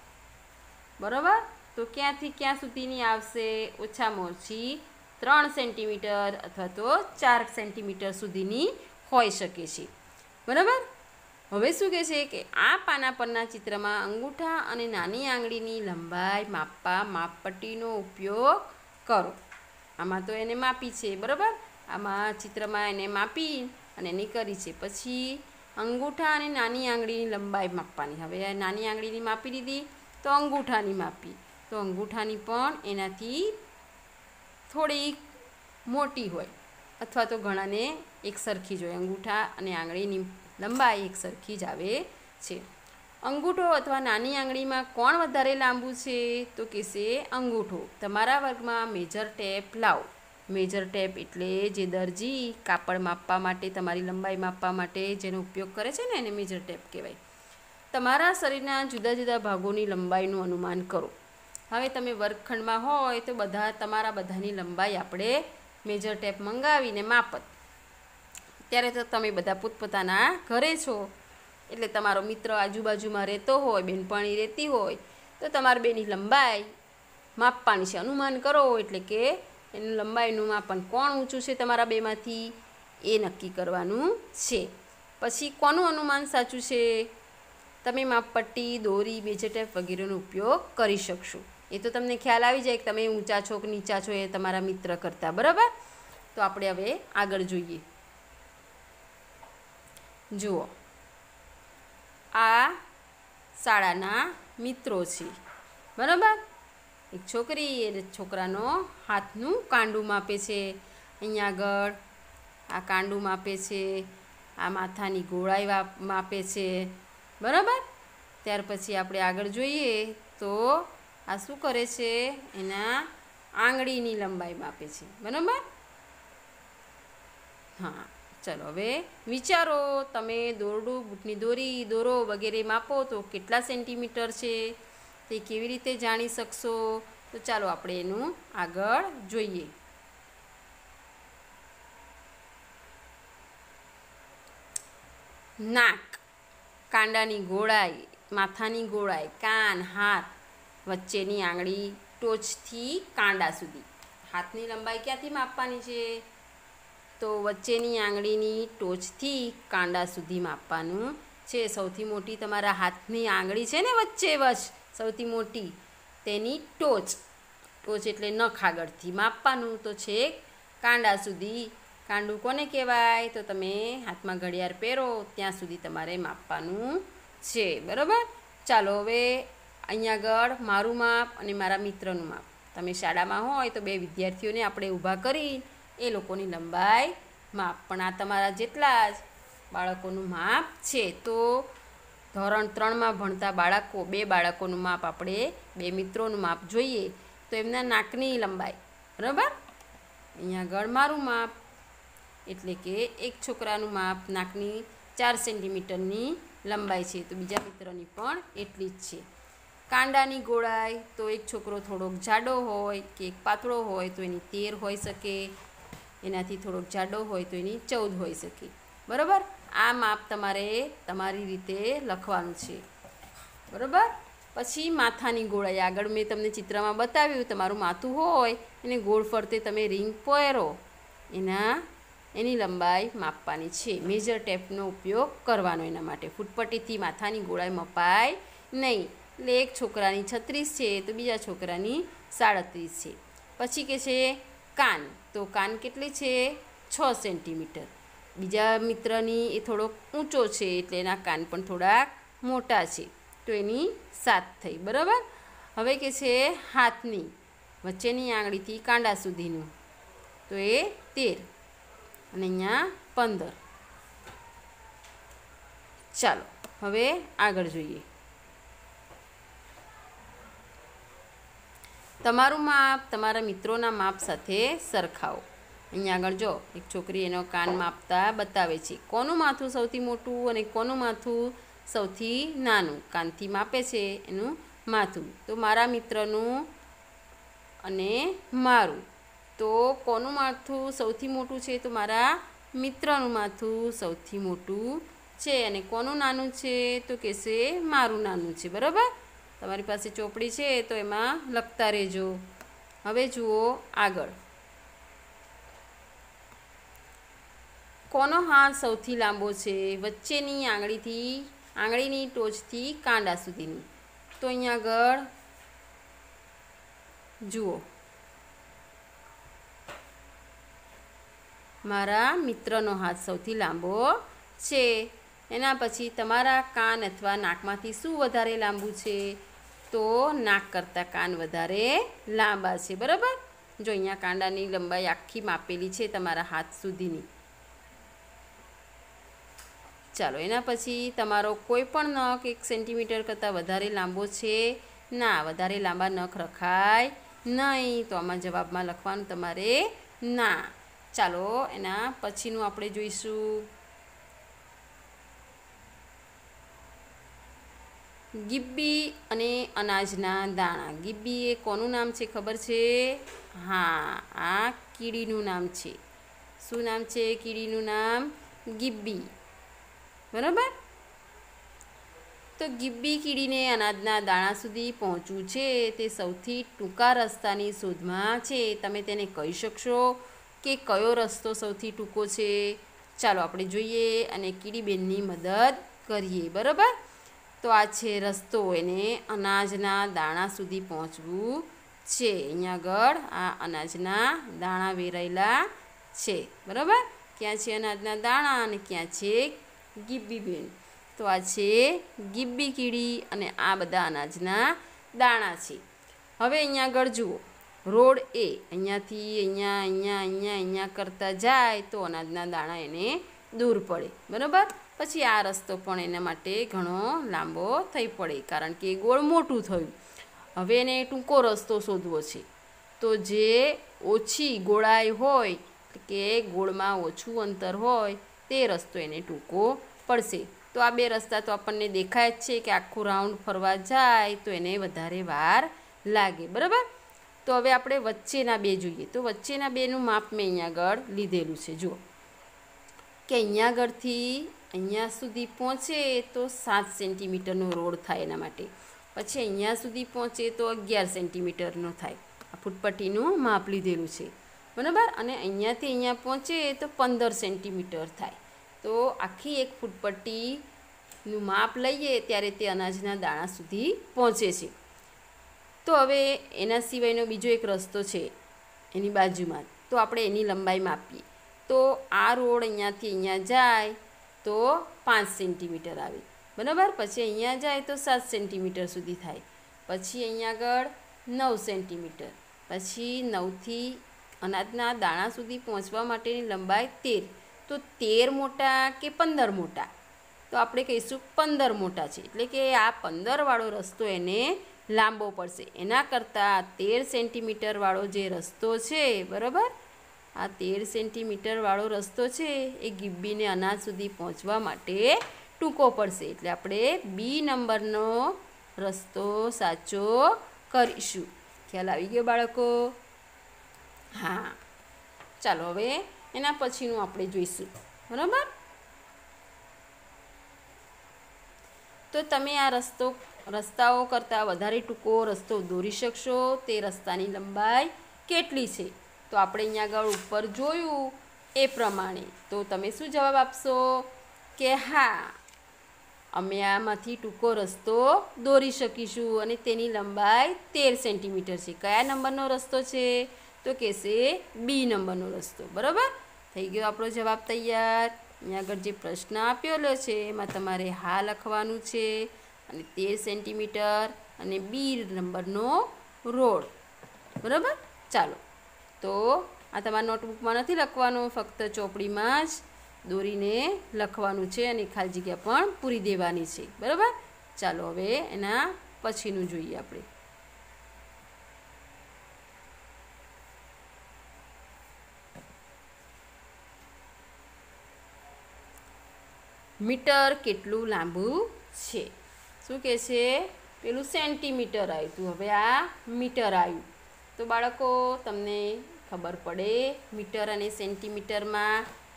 બરાબર. તો ક્યાંથી ક્યાં સુધીની આવશે? ઓછામાં ઓછી ત્રણ સેન્ટીમીટર અથવા તો ચાર સેન્ટીમીટર સુધીની હોઈ શકે છે, બરાબર. હવે શું કહે છે કે આ પાના પરના ચિત્રમાં અંગૂઠા અને નાની આંગળીની લંબાઈ માપવા માપપટ્ટીનો ઉપયોગ કરો. આમાં તો એને માપી છે, બરાબર. આમાં ચિત્રમાં એને માપી અને એની કરી છે. પછી અંગૂઠા અને નાની આંગળીની લંબાઈ માપવાની. હવે નાની આંગળીની માપી દીધી તો અંગૂઠાની માપી. તો અંગૂઠાની પણ એનાથી થોડી મોટી હોય અથવા તો ઘણાને એક સરખી જ હોય. અંગૂઠા અને આંગળીની લંબાઈ એક સરખી જ આવે છે. અંગૂઠો અથવા નાની આંગળીમાં કોણ વધારે લાંબુ છે? તો કહેશે અંગૂઠો. તમારા વર્ગમાં મેજર ટેપ લાવો. મેજર ટેપ એટલે જે દરજી કાપડ માપવા માટે, તમારી લંબાઈ માપવા માટે જેનો ઉપયોગ કરે છે ને, એને મેજર ટેપ કહેવાય. તમારા શરીરના જુદા જુદા ભાગોની લંબાઈનું અનુમાન કરો. હવે તમે વર્ગખંડમાં હોય તો બધા તમારા બધાની લંબાઈ આપણે મેજર ટેપ મંગાવીને માપત. ત્યારે તો તમે બધા પોતપોતાના ઘરે છો, એટલે તમારો મિત્ર આજુબાજુમાં રહેતો હોય, બેનપણી રહેતી હોય તો તમારા બેની લંબાઈ માપવાની છે. અનુમાન કરો એટલે કે એનું લંબાઈનું માપન કોણ ઊંચું છે તમારા બેમાંથી એ નક્કી કરવાનું છે. પછી કોનું અનુમાન સાચું છે? તમે માપપટ્ટી, દોરી, મેજર ટેપ વગેરેનો ઉપયોગ કરી શકશો. એ તો તમને ખ્યાલ આવી જાય કે તમે ઊંચા છો કે નીચા છો એ તમારા મિત્ર કરતાં, બરાબર. તો આપણે હવે આગળ જોઈએ. જુઓ, આ શાળાના મિત્રો છે, બરાબર. એક છોકરી એ છોકરાનો હાથનું કાંડું માપે છે. અહીંયા આગળ આ કાંડું માપે છે, આ માથાની ગોળાઈ માપે છે, બરાબર. ત્યાર પછી આપણે આગળ જોઈએ તો આ શું કરે છે, એના આંગળીની લંબાઈ માપે છે, બરાબર. હા, ચલો હવે વિચારો, તમે દોરડું, બૂટની દોરી, દોરો વગેરે માપો તો કેટલા સેન્ટીમીટર છે તે કેવી રીતે જાણી શકશો? તો ચાલો આપણે એનું આગળ જોઈએ. નાક, કાંડાની ગોળાઈ, માથાની ગોળાઈ, કાન, હાથ, વચ્ચેની આંગળી, ટોચથી કાંડા સુધી. હાથની લંબાઈ ક્યાંથી માપવાની છે? તો વચ્ચેની આંગળીની ટોચથી કાંડા સુધી માપવાનું છે. સૌથી મોટી તમારા હાથની આંગળી છે ને, વચ્ચે વચ સૌથી મોટી, તેની ટોચ, ટોચ એટલે નખ આગળથી માપવાનું તો છે કાંડા સુધી. કાંડું કોને કહેવાય? તો તમે હાથમાં ઘડિયાળ પહેરો ત્યાં સુધી તમારે માપવાનું છે, બરાબર. ચાલો હવે અહીંયા આગળ મારું માપ અને મારા મિત્રનું માપ. તમે શાળામાં હોય તો બે વિદ્યાર્થીઓને આપણે ઊભા કરી એ લોકોની લંબાઈ માપ. પણ આ તમારા જેટલા જ બાળકોનું માપ છે. તો ધોરણ ત્રણમાં ભણતા બાળકો, બે બાળકોનું માપ આપણે, બે મિત્રોનું માપ જોઈએ તો એમના નાકની લંબાઈ, બરાબર. અહીંયા આગળ મારું માપ એટલે કે એક છોકરાનું માપ નાકની ચાર સેન્ટીમીટરની લંબાઈ છે, તો બીજા મિત્રની પણ એટલી જ છે. કાંડાની ગોળાઈ, તો એક છોકરો થોડોક જાડો હોય કે એક પાતળો હોય તો એની તેર હોઈ શકે, એનાથી થોડોક જાડો હોય તો એની ચૌદ હોઈ શકે, બરાબર. આ માપ તમારે તમારી રીતે લખવાનું છે, બરાબર. પછી માથાની ગોળાઈ, આગળ મેં તમને ચિત્રમાં બતાવ્યું, તમારું માથું હોય એને ગોળ ફરતે તમે રિંગ પહેરો, એના એની લંબાઈ માપવાની છે. મેજર ટેપનો ઉપયોગ કરવાનો એના માટે. ફૂટપટ્ટીથી માથાની ગોળાઈ મપાય નહીં. એટલે એક છોકરાની છત્રીસ છે તો બીજા છોકરાની સાડત્રીસ છે. પછી કે છે કાન, તો કાન કેટલી છે? છ સેન્ટીમીટર. બીજા મિત્રની એ થોડોક ઊંચો છે એટલે એના કાન પણ થોડાક મોટા છે, તો એની સાત થઈ, બરાબર. હવે કે છે હાથની વચ્ચેની આંગળીથી કાંડા સુધીનું, તો એ તેર અને અહીંયા પંદર. ચાલો હવે આગળ જોઈએ. તમારું માપ તમારા મિત્રોના માપ સાથે સરખાવો. અહીંયા આગળ જો એક છોકરી એનો કાન માપતા બતાવે છે. કોનું માથું સૌથી મોટું અને કોનું માથું સૌથી નાનું? કાનથી માપે છે એનું માથું. તો મારા મિત્રનું અને મારું, તો કોનું માથું સૌથી મોટું છે? તો મારા મિત્રનું માથું સૌથી મોટું છે. અને કોનું નાનું છે? તો કહેશે મારું નાનું છે, બરાબર. તમારી પાસે ચોપડી છે તો એમાં લખતા રહેજો. હવે જુઓ આગળ. કોનો હાથ સૌથી લાંબો છે? વચ્ચેની આંગળીથી આંગળીની ટોચથી કાંડા સુધીની. તો અહીંયા આગળ જુઓ, મારા મિત્રનો હાથ સૌથી લાંબો છે. એના પછી તમારા કાન અથવા નાકમાંથી શું વધારે લાંબુ છે? તો નાક કરતાં કાન વધારે લાંબા છે, બરાબર. જો અહીંયા કાંડાની લંબાઈ આખી માપેલી છે તમારા હાથ સુધીની. ચાલો એના પછી તમારો કોઈ પણ નખ એક સેન્ટીમીટર કરતાં વધારે લાંબો છે? ના, વધારે લાંબા નખ રખાય નહીં. તો આમાં જવાબમાં લખવાનું તમારે ના. ચાલો એના પછીનું આપણે જોઈશું. ગિબ્બી અને અનાજના દાણા. ગિબ્બી એ કોનું નામ છે ખબર છે? હા, આ કીડીનું નામ છે. શું નામ છે કીડીનું નામ? ગિબ્બી, બરાબર. તો ગિબ્બી કીડીને અનાજના દાણા સુધી પહોંચવું છે તે સૌથી ટૂંકા રસ્તાની શોધમાં છે. તમે તેને કહી શકશો કે કયો રસ્તો સૌથી ટૂંકો છે? ચાલો આપણે જોઈએ અને કીડીબેનની મદદ કરીએ, બરાબર. તો આ છે રસ્તો, એને અનાજના દાણા સુધી પહોંચવું છે. અહીંયા આગળ આ અનાજના દાણા વેરાયેલા છે, બરાબર. ક્યાં છે અનાજના દાણા અને ક્યાં છે ગિબ્બીબેન? તો આ છે ગિબ્બી કીડી અને આ બધા અનાજના દાણા છે. હવે અહીંયા આગળ જુઓ, રોડ એ અહીંયાથી અહીંયા અહીંયા અહીંયા અહીંયા કરતા જાય તો અનાજના દાણા એને દૂર પડે, બરાબર. પછી આ રસ્તો પણ એના માટે ઘણો લાંબો થઈ પડે, કારણ કે ગોળ મોટું થયું. હવે એને ટૂંકો રસ્તો શોધવો છે. તો જે ઓછી ગોળાઈ હોય કે ગોળમાં ઓછું અંતર હોય તે રસ્તો એને ટૂંકો પડશે. તો આ બે રસ્તા તો આપણને દેખાય જ છે કે આખું રાઉન્ડ ફરવા જાય તો એને વધારે વાર લાગે, બરાબર. તો હવે આપણે વચ્ચેના બે જોઈએ. તો વચ્ચેના બેનું માપ મેં અહીંયા આગળ લીધેલું છે. જુઓ કે અહીંયા આગળથી અહીંયા સુધી પહોંચે તો સાત સેન્ટીમીટરનો રોડ થાય એના માટે. પછી અહીંયા સુધી પહોંચે તો અગિયાર સેન્ટીમીટરનો થાય. આ ફૂટપટ્ટીનું માપ લીધેલું છે, બરાબર. અને અહીંયાથી અહીંયા પહોંચે તો પંદર સેન્ટીમીટર થાય. તો આખી એક ફૂટપટ્ટીનું માપ લઈએ ત્યારે તે અનાજના દાણા સુધી પહોંચે છે. તો હવે એના સિવાયનો બીજો એક રસ્તો છે એની બાજુમાં, તો આપણે એની લંબાઈ માપીએ. તો આ રોડ અહીંયાથી અહીંયા જાય તો પાંચ સેન્ટીમીટર આવે, બરાબર. પછી અહીંયા જાય તો સાત સેન્ટીમીટર સુધી થાય. પછી અહીંયા આગળ નવ સેન્ટીમીટર. પછી નવથી અનાજના દાણા સુધી પહોંચવા માટેની લંબાઈ તેર. તો તેર મોટા કે પંદર મોટા? તો આપણે કહીશું પંદર મોટા છે, એટલે કે આ પંદરવાળો રસ્તો એને લાંબો પડશે. એના કરતાં તેર સેન્ટીમીટરવાળો જે રસ્તો છે, બરાબર, આ તેર સેન્ટીમીટરવાળો રસ્તો છે એ ગિબ્બીને અનાજ સુધી પહોંચવા માટે ટૂંકો પડશે. એટલે આપણે બી નંબરનો રસ્તો સાચો કરીશું. ખ્યાલ આવી ગયો બાળકો? હા, ચાલો હવે એના પછીનું આપણે જોઈશું, બરાબર. તો તમે આ રસ્તો રસ્તાઓ કરતાં વધારે ટૂંકો રસ્તો દોરી શકશો? તે રસ્તાની લંબાઈ કેટલી છે? તો આપણે અહીંયા આગળ ઉપર જોયું એ પ્રમાણે તો તમે શું જવાબ આપશો કે હા, અમે આમાંથી ટૂંકો રસ્તો દોરી શકીશું અને તેની લંબાઈ તેર સેન્ટીમીટર છે. કયા નંબરનો રસ્તો છે? તો કહેશે બી નંબરનો રસ્તો, બરાબર. થઈ ગયો આપણો જવાબ તૈયાર. અહીંયા આગળ જે પ્રશ્ન આપેલો છે એમાં તમારે હા લખવાનું છે અને તેર સેન્ટીમીટર અને બી નંબરનો રોડ, બરાબર. ચાલો, તો આ તમારા નોટબુકમાં નથી લખવાનું, ફક્ત ચોપડીમાં જ દોરીને લખવાનું છે અને ખાલી જગ્યા પણ પૂરી દેવાની છે, બરાબર. ચાલો હવે એના પછીનું જોઈએ આપણે. મીટર કેટલું લાંબુ છે? શું કહે છે? પેલું સેન્ટીમીટર આવ્યું હતું, હવે આ મીટર આવ્યું. તો બાળકો તમને ખબર પડે મીટર અને સેન્ટીમીટરમાં?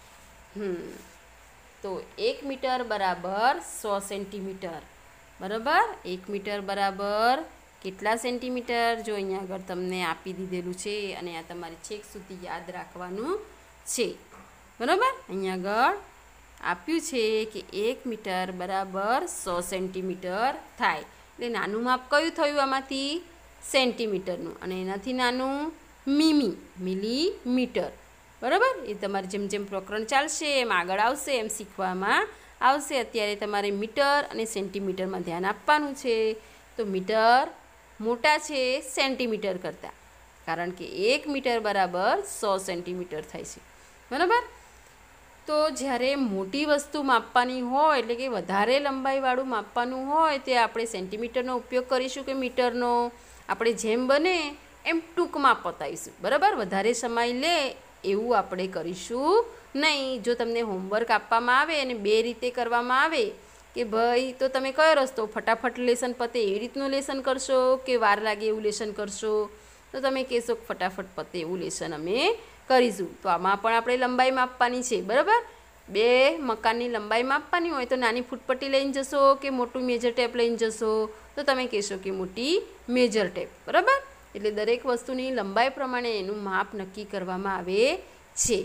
હમ તો એક મીટર બરાબર સો સેન્ટીમીટર, બરાબર. એક મીટર બરાબર કેટલા સેન્ટીમીટર? જો અહીંયા આગળ તમને આપી દીધેલું છે અને આ તમારે છેક સુધી યાદ રાખવાનું છે, બરાબર. અહીંયા આગળ આપ્યું છે કે એક મીટર બરાબર સો સેન્ટીમીટર થાય. એટલે નાનું માપ કયું થયું આમાંથી? સેન્ટીમીટરનું. અને એનાથી નાનું મીમી, મિલીમીટર, બરાબર. એ તમારે જેમ જેમ પ્રકરણ ચાલશે એમ આગળ આવશે એમ શીખવામાં આવશે. અત્યારે તમારે મીટર અને સેન્ટીમીટરમાં ધ્યાન આપવાનું છે. તો મીટર મોટા છે સેન્ટીમીટર કરતાં, કારણ કે એક મીટર બરાબર સો સેન્ટીમીટર થાય છે, બરાબર. તો જ્યારે મોટી વસ્તુ માપવાની હોય, એટલે કે વધારે લંબાઈવાળું માપવાનું હોય, તે આપણે સેન્ટીમીટરનો ઉપયોગ કરીશું કે મીટરનો? આપણે જેમ બને એમ ટૂંકમાં પતાવીશું, બરાબર. વધારે સમય લે એવું આપણે કરીશું નહીં. જો તમને હોમવર્ક આપવામાં આવે અને બે રીતે કરવામાં આવે કે ભાઈ તો તમે કયો રસ્તો ફટાફટ લેસન પતે એવી રીતનું લેસન કરશો કે વાર લાગે એવું લેસન કરશો? તો તમે કહેશો ફટાફટ પતે એવું લેસન અમે કરીશું. તો આમાં પણ આપણે લંબાઈ માપવાની છે, બરાબર. બે મકાનની લંબાઈ માપવાની હોય તો નાની ફૂટપટ્ટી લઈને જશો કે મોટું મેજર ટેપ લઈને જશો? તો તમે કહેશો કે મોટી મેજર ટેપ, બરાબર. એટલે દરેક વસ્તુની લંબાઈ પ્રમાણે એનું માપ નક્કી કરવામાં આવે છે.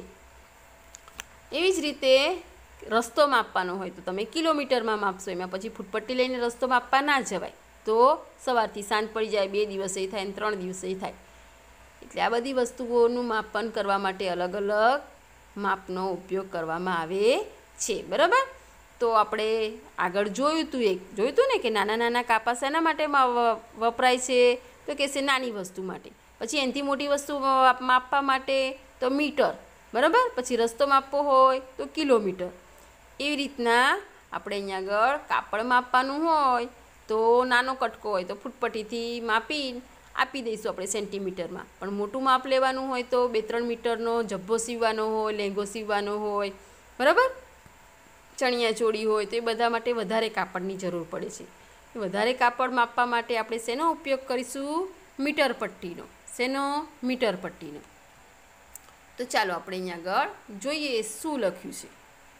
એવી જ રીતે રસ્તો માપવાનો હોય તો તમે કિલોમીટરમાં માપશો, એમાં પછી ફૂટપટ્ટી લઈને રસ્તો માપવા ના જવાય. તો સવારથી સાંજ પડી જાય, બે દિવસે થાય ને ત્રણ દિવસે થાય. એટલે આ બધી વસ્તુઓનું માપન કરવા માટે અલગ અલગ માપનો ઉપયોગ કરવામાં આવે છે, બરાબર. તો આપણે આગળ જોયું હતું એક જોયું હતું ને કે નાના નાના કાપા શેના માટે વપરાય છે? તો કહેશે નાની વસ્તુ માટે. પછી એનાથી મોટી વસ્તુ માપવા માટે તો મીટર, બરાબર. પછી રસ્તો માપવો હોય તો કિલોમીટર. એવી રીતના આપણે અહીંયા આગળ કાપડ માપવાનું હોય તો નાનો કટકો હોય તો ફૂટપટ્ટીથી માપી આપી દઈશું આપણે સેન્ટીમીટરમાં. પણ મોટું માપ લેવાનું હોય તો બે ત્રણ મીટરનો જબ્બો સીવવાનો હોય, લેંગો સીવવાનો હોય, બરાબર, ચણિયા ચોળી હોય, તો એ બધા માટે વધારે કાપડની જરૂર પડે છે. વધારે કાપડ માપવા માટે આપણે શેનો ઉપયોગ કરીશું? મીટર પટ્ટીનો. શેનો? મીટર પટ્ટીનો. તો ચાલો આપણે અહીંયા આગળ જોઈએ શું લખ્યું છે.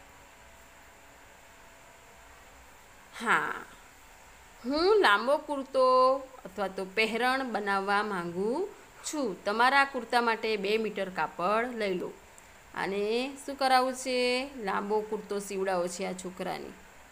હા, હું લાંબો કુર્તો અથવા તો પહેરણ બનાવવા માંગુ છું. તમારા કુર્તા માટે બે મીટર કાપડ લઈ લો. અને શું કરાવવું છે? લાંબો કુર્તો સીવડાવો છે આ છોકરાને.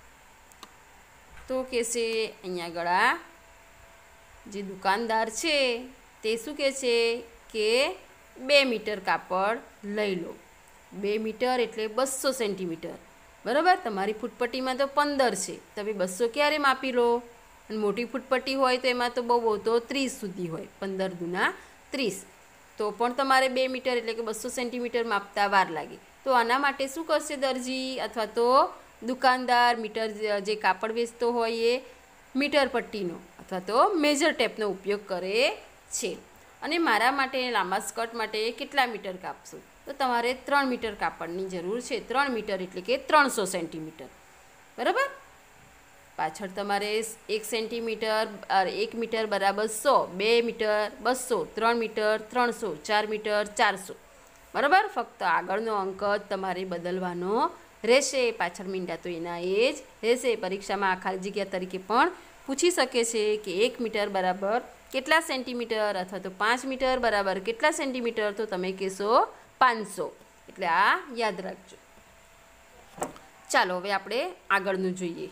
તો કહેશે અહીંયા આગળ આ જે દુકાનદાર છે તે શું કહે છે કે બે મીટર કાપડ લઈ લો. બે મીટર એટલે બસો સેન્ટીમીટર, બરાબર. તમારી ફૂટપટ્ટીમાં તો પંદર છે, તમે બસો ક્યારે માપી લો? અને મોટી ફૂટપટ્ટી હોય તો એમાં તો બહુ બહુ તો ત્રીસ સુધી હોય, પંદર દુના ત્રીસ. તો પણ તમારે બે મીટર એટલે કે બસો સેન્ટીમીટર માપતા વાર લાગે. તો આના માટે શું કરશે દરજી અથવા તો દુકાનદાર? મીટર જે કાપડ વેચતો હોય એ મીટર પટ્ટીનો અથવા તો મેજર ટેપનો ઉપયોગ કરે છે. અને મારા માટે લાંબા સ્કર્ટ માટે કેટલા મીટર કાપશો? તો તમારે ત્રણ મીટર કાપડની જરૂર છે. ત્રણ મીટર એટલે કે ત્રણસો સેન્ટીમીટર, બરાબર. પાછળ તમારે એક સેન્ટીમીટર એક મીટર બરાબર સો, બે મીટર બસો, ત્રણ મીટર ત્રણસો, ચાર મીટર ચારસો, બરાબર. ફક્ત આગળનો અંક જ તમારે બદલવાનો રહેશે. પાછળ મીંડા તો એના એ જ રહેશે. પરીક્ષામાં આ ખાલી જગ્યા તરીકે પણ પૂછી શકે છે કે એક મીટર બરાબર કેટલા સેન્ટીમીટર અથવા તો પાંચ મીટર બરાબર કેટલા સેન્ટીમીટર? તો તમે કહેશો પાંચસો. એટલે આ યાદ રાખજો. ચાલો હવે આપણે આગળનું જોઈએ.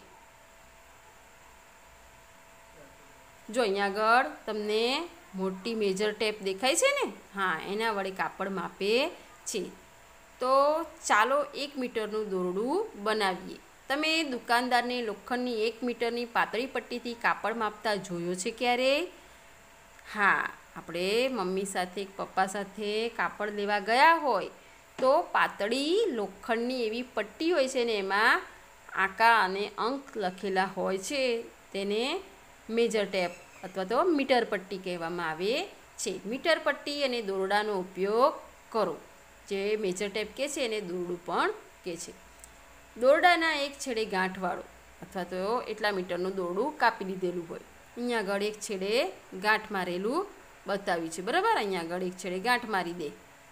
જો અહીંયા આગળ તમને મોટી મેજર ટેપ દેખાય છે ને? હા, એના વડે કાપડ માપે છે. તો ચાલો એક મીટરનું દોરડું બનાવીએ. તમે દુકાનદારને લોખંડની એક મીટરની પાતળી પટ્ટીથી કાપડ માપતા જોયો છે ક્યારે? હા, આપણે મમ્મી સાથે પપ્પા સાથે કાપડ લેવા ગયા હોય તો પાતળી લોખંડની એવી પટ્ટી હોય છે ને એમાં આંકા અને અંક લખેલા હોય છે. તેને મેજર ટેપ અથવા તો મીટર પટ્ટી કહેવામાં આવે છે. મીટર પટ્ટી અને દોરડાનો ઉપયોગ કરો. જે મેજર ટેપ કહે છે એને દોરડું પણ કહે છે. દોરડાના એક છેડે ગાંઠવાળો અથવા તો એટલા મીટરનું દોરડું કાપી લીધેલું હોય. અહીંયા આગળ એક છેડે ગાંઠ મારેલું બતાવ્યું છે, બરાબર. અહીંયા આગળ એક છેડે ગાંઠ મારી દે.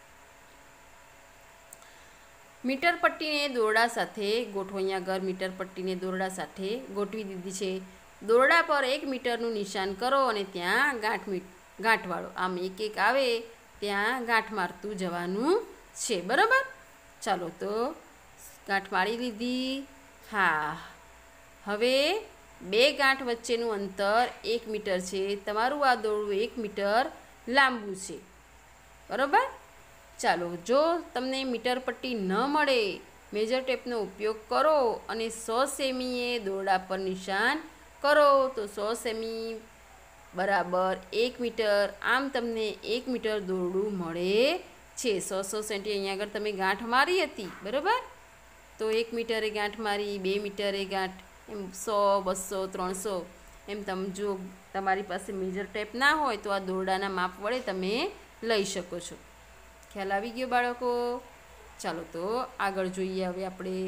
મીટર પટ્ટીને દોરડા સાથે ગોઠવો. અહીંયા આગળ મીટર પટ્ટીને દોરડા સાથે ગોઠવી દીધી છે. દોરડા પર એક મીટરનું નિશાન કરો અને ત્યાં ગાંઠ ગાંઠવાળો આમ એક એક આવે ત્યાં ગાંઠ મારતું જવાનું છે, બરાબર. ચાલો તો ગાંઠ મારી લીધી. હા, હવે બે ગાંઠ વચ્ચેનું અંતર એક મીટર છે. તમારું આ દોરડું એક મીટર લાંબુ છે, બરાબર. ચાલો, જો તમને મીટર પટ્ટી ન મળે, મેજર ટેપનો ઉપયોગ કરો અને સો સેમીએ દોરડા પર નિશાન કરો. તો સો સેમી બરાબર એક મીટર. આમ તમને એક મીટર દોરડું મળે છે. સો સો સેન્ટી અહીંયા આગળ તમે ગાંઠ મારી હતી, બરાબર. તો એક મીટરે ગાંઠ મારી, બે મીટરે ગાંઠ, એમ સો, બસો, ત્રણસો એમ તમે જો તમારી પાસે મેજર ટેપ ના હોય તો આ દોરડાના માપ વડે તમે લઈ શકો છો. ખ્યાલ આવી ગયો બાળકો? ચાલો તો આગળ જોઈએ હવે આપણે.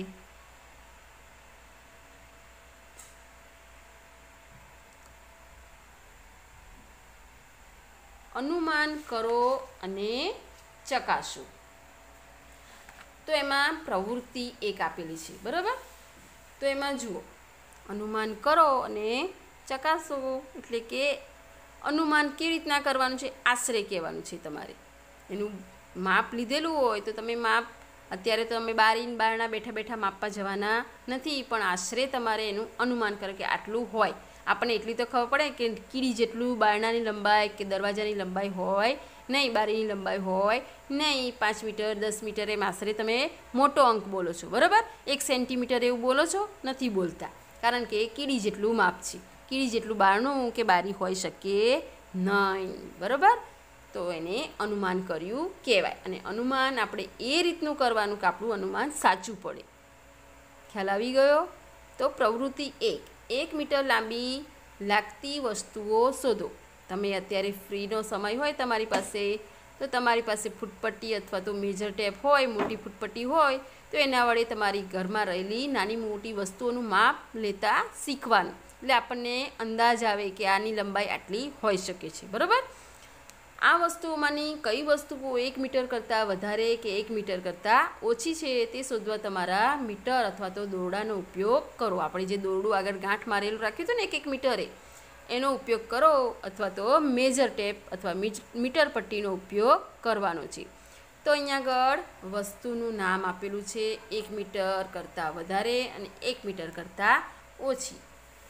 અનુમાન કરો અને ચકાસો. તો એમાં પ્રવૃત્તિ એક આપેલી છે, બરાબર. તો એમાં જુઓ, અનુમાન કરો અને ચકાસો એટલે કે અનુમાન કેવી રીતના કરવાનું છે? આશરે કહેવાનું છે તમારે. એનું માપ લીધેલું હોય તો તમે માપ અત્યારે તો અમે બારીને બારણા બેઠા બેઠા માપવા જવાના નથી, પણ આશરે તમારે એનું અનુમાન કરો કે આટલું હોય. આપણને એટલી તો ખબર પડે કે કીડી જેટલું બારણાની લંબાઈ કે દરવાજાની લંબાઈ હોય નહીં, બારીની લંબાઈ હોય નહીં. પાંચ મીટર, દસ મીટર એમ આશરે તમે મોટો અંક બોલો છો, બરાબર. એક સેન્ટીમીટર એવું બોલો છો, નથી બોલતા, કારણ કે કીડી જેટલું માપ છે. કીડી જેટલું બારણું કે બારી હોઈ શકે નહીં, બરાબર. તો એને અનુમાન કર્યું કહેવાય. અને અનુમાન આપણે એ રીતનું કરવાનું કે આપણું અનુમાન સાચું પડે. ખ્યાલ આવી ગયો? તો પ્રવૃત્તિ એક, એક મીટર લાંબી લાગતી વસ્તુઓ શોધો. તમે અત્યારે ફ્રીનો સમય હોય તમારી પાસે, તો તમારી પાસે ફૂટપટ્ટી અથવા તો મેજર ટેપ હોય, મોટી ફૂટપટ્ટી હોય, તો એના વડે તમારી ઘરમાં રહેલી નાની મોટી વસ્તુઓનું માપ લેતા શીખવાનું. એટલે આપણને અંદાજ આવે કે આની લંબાઈ આટલી હોઈ શકે છે. બરાબર? આ વસ્તુઓમાંની કઈ વસ્તુઓ એક મીટર કરતાં વધારે કે એક મીટર કરતાં ઓછી છે તે શોધવા તમારા મીટર અથવા તો દોરડાનો ઉપયોગ કરો. આપણે જે દોરડું આગળ ગાંઠ મારેલું રાખ્યું હતું ને એક એક મીટરે, એનો ઉપયોગ કરો અથવા તો મેજર ટેપ અથવા મીટર પટ્ટીનો ઉપયોગ કરવાનો છે. તો અહીંયા આગળ વસ્તુનું નામ આપેલું છે એક મીટર કરતાં વધારે અને એક મીટર કરતાં ઓછી.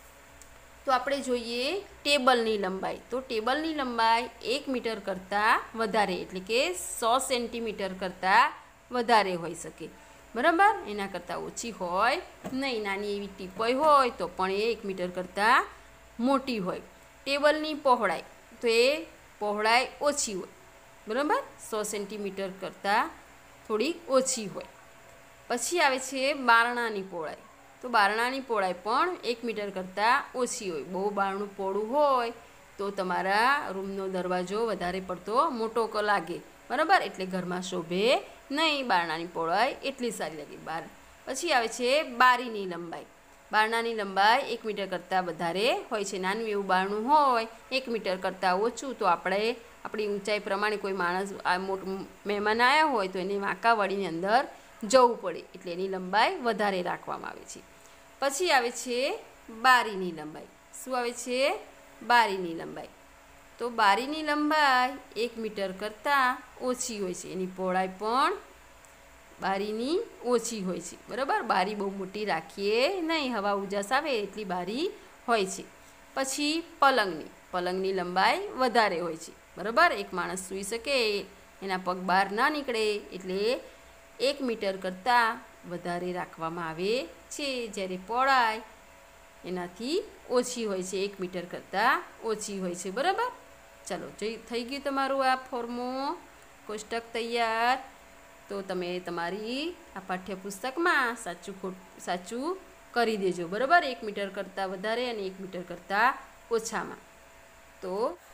તો આપણે જોઈએ ટેબલની લંબાઈ. તો ટેબલની લંબાઈ એક મીટર કરતાં વધારે એટલે કે સો સેન્ટીમીટર કરતાં વધારે હોઈ શકે. બરાબર? એના કરતાં ઓછી હોય નહીં. નાની એવી ટીપોઈ હોય તો પણ એ એક મીટર કરતાં મોટી હોય. ટેબલની પહોળાઈ, તો એ પહોળાઈ ઓછી હોય. બરાબર? સો સેન્ટીમીટર કરતાં થોડીક ઓછી હોય. પછી આવે છે બારણાની પહોળાઈ. તો બારણાની પહોળાઈ પણ એક મીટર કરતાં ઓછી હોય. બહુ બારણું પહોળું હોય તો તમારા રૂમનો દરવાજો વધારે પડતો મોટો લાગે. બરાબર? એટલે ઘરમાં શોભે નહીં. બારણાની પહોળાઈ એટલી સારી લાગે. બાર પછી આવે છે બારીની લંબાઈ. બારણાની લંબાઈ એક મીટર કરતાં વધારે હોય છે. નાનું એવું બારણું હોય એક મીટર કરતાં ઓછું, તો આપણે આપણી ઊંચાઈ પ્રમાણે કોઈ માણસ આ મોટું મહેમાન આવ્યા હોય તો એને વાંકા વળીને અંદર જવું પડે, એટલે એની લંબાઈ વધારે રાખવામાં આવે છે. પછી આવે છે બારીની લંબાઈ. શું આવે છે? બારીની લંબાઈ. તો બારીની લંબાઈ એક મીટર કરતાં ઓછી હોય છે. એની પહોળાઈ પણ બારીની ઓછી હોય છે. બરાબર? બારી બહુ મોટી રાખીએ નહીં, હવા ઉજાસ આવે એટલી બારી હોય છે. પછી પલંગની પલંગની લંબાઈ વધારે હોય છે. બરાબર? એક માણસ સૂઈ શકે, એના પગ બહાર ના નીકળે, એટલે એક મીટર કરતાં વધારે રાખવામાં આવે છે. જ્યારે પહોળાઈ એનાથી ઓછી હોય છે, એક મીટર કરતાં ઓછી હોય છે. બરાબર? ચાલો, થઈ ગયું તમારું આ ફોર્મો કોષ્ટક તૈયાર. તો તમે તમારી આ પાઠ્યપુસ્તકમાં સાચું ખોટ સાચું કરી દેજો. બરાબર? એક મીટર કરતાં વધારે અને એક મીટર કરતાં ઓછામાં. તો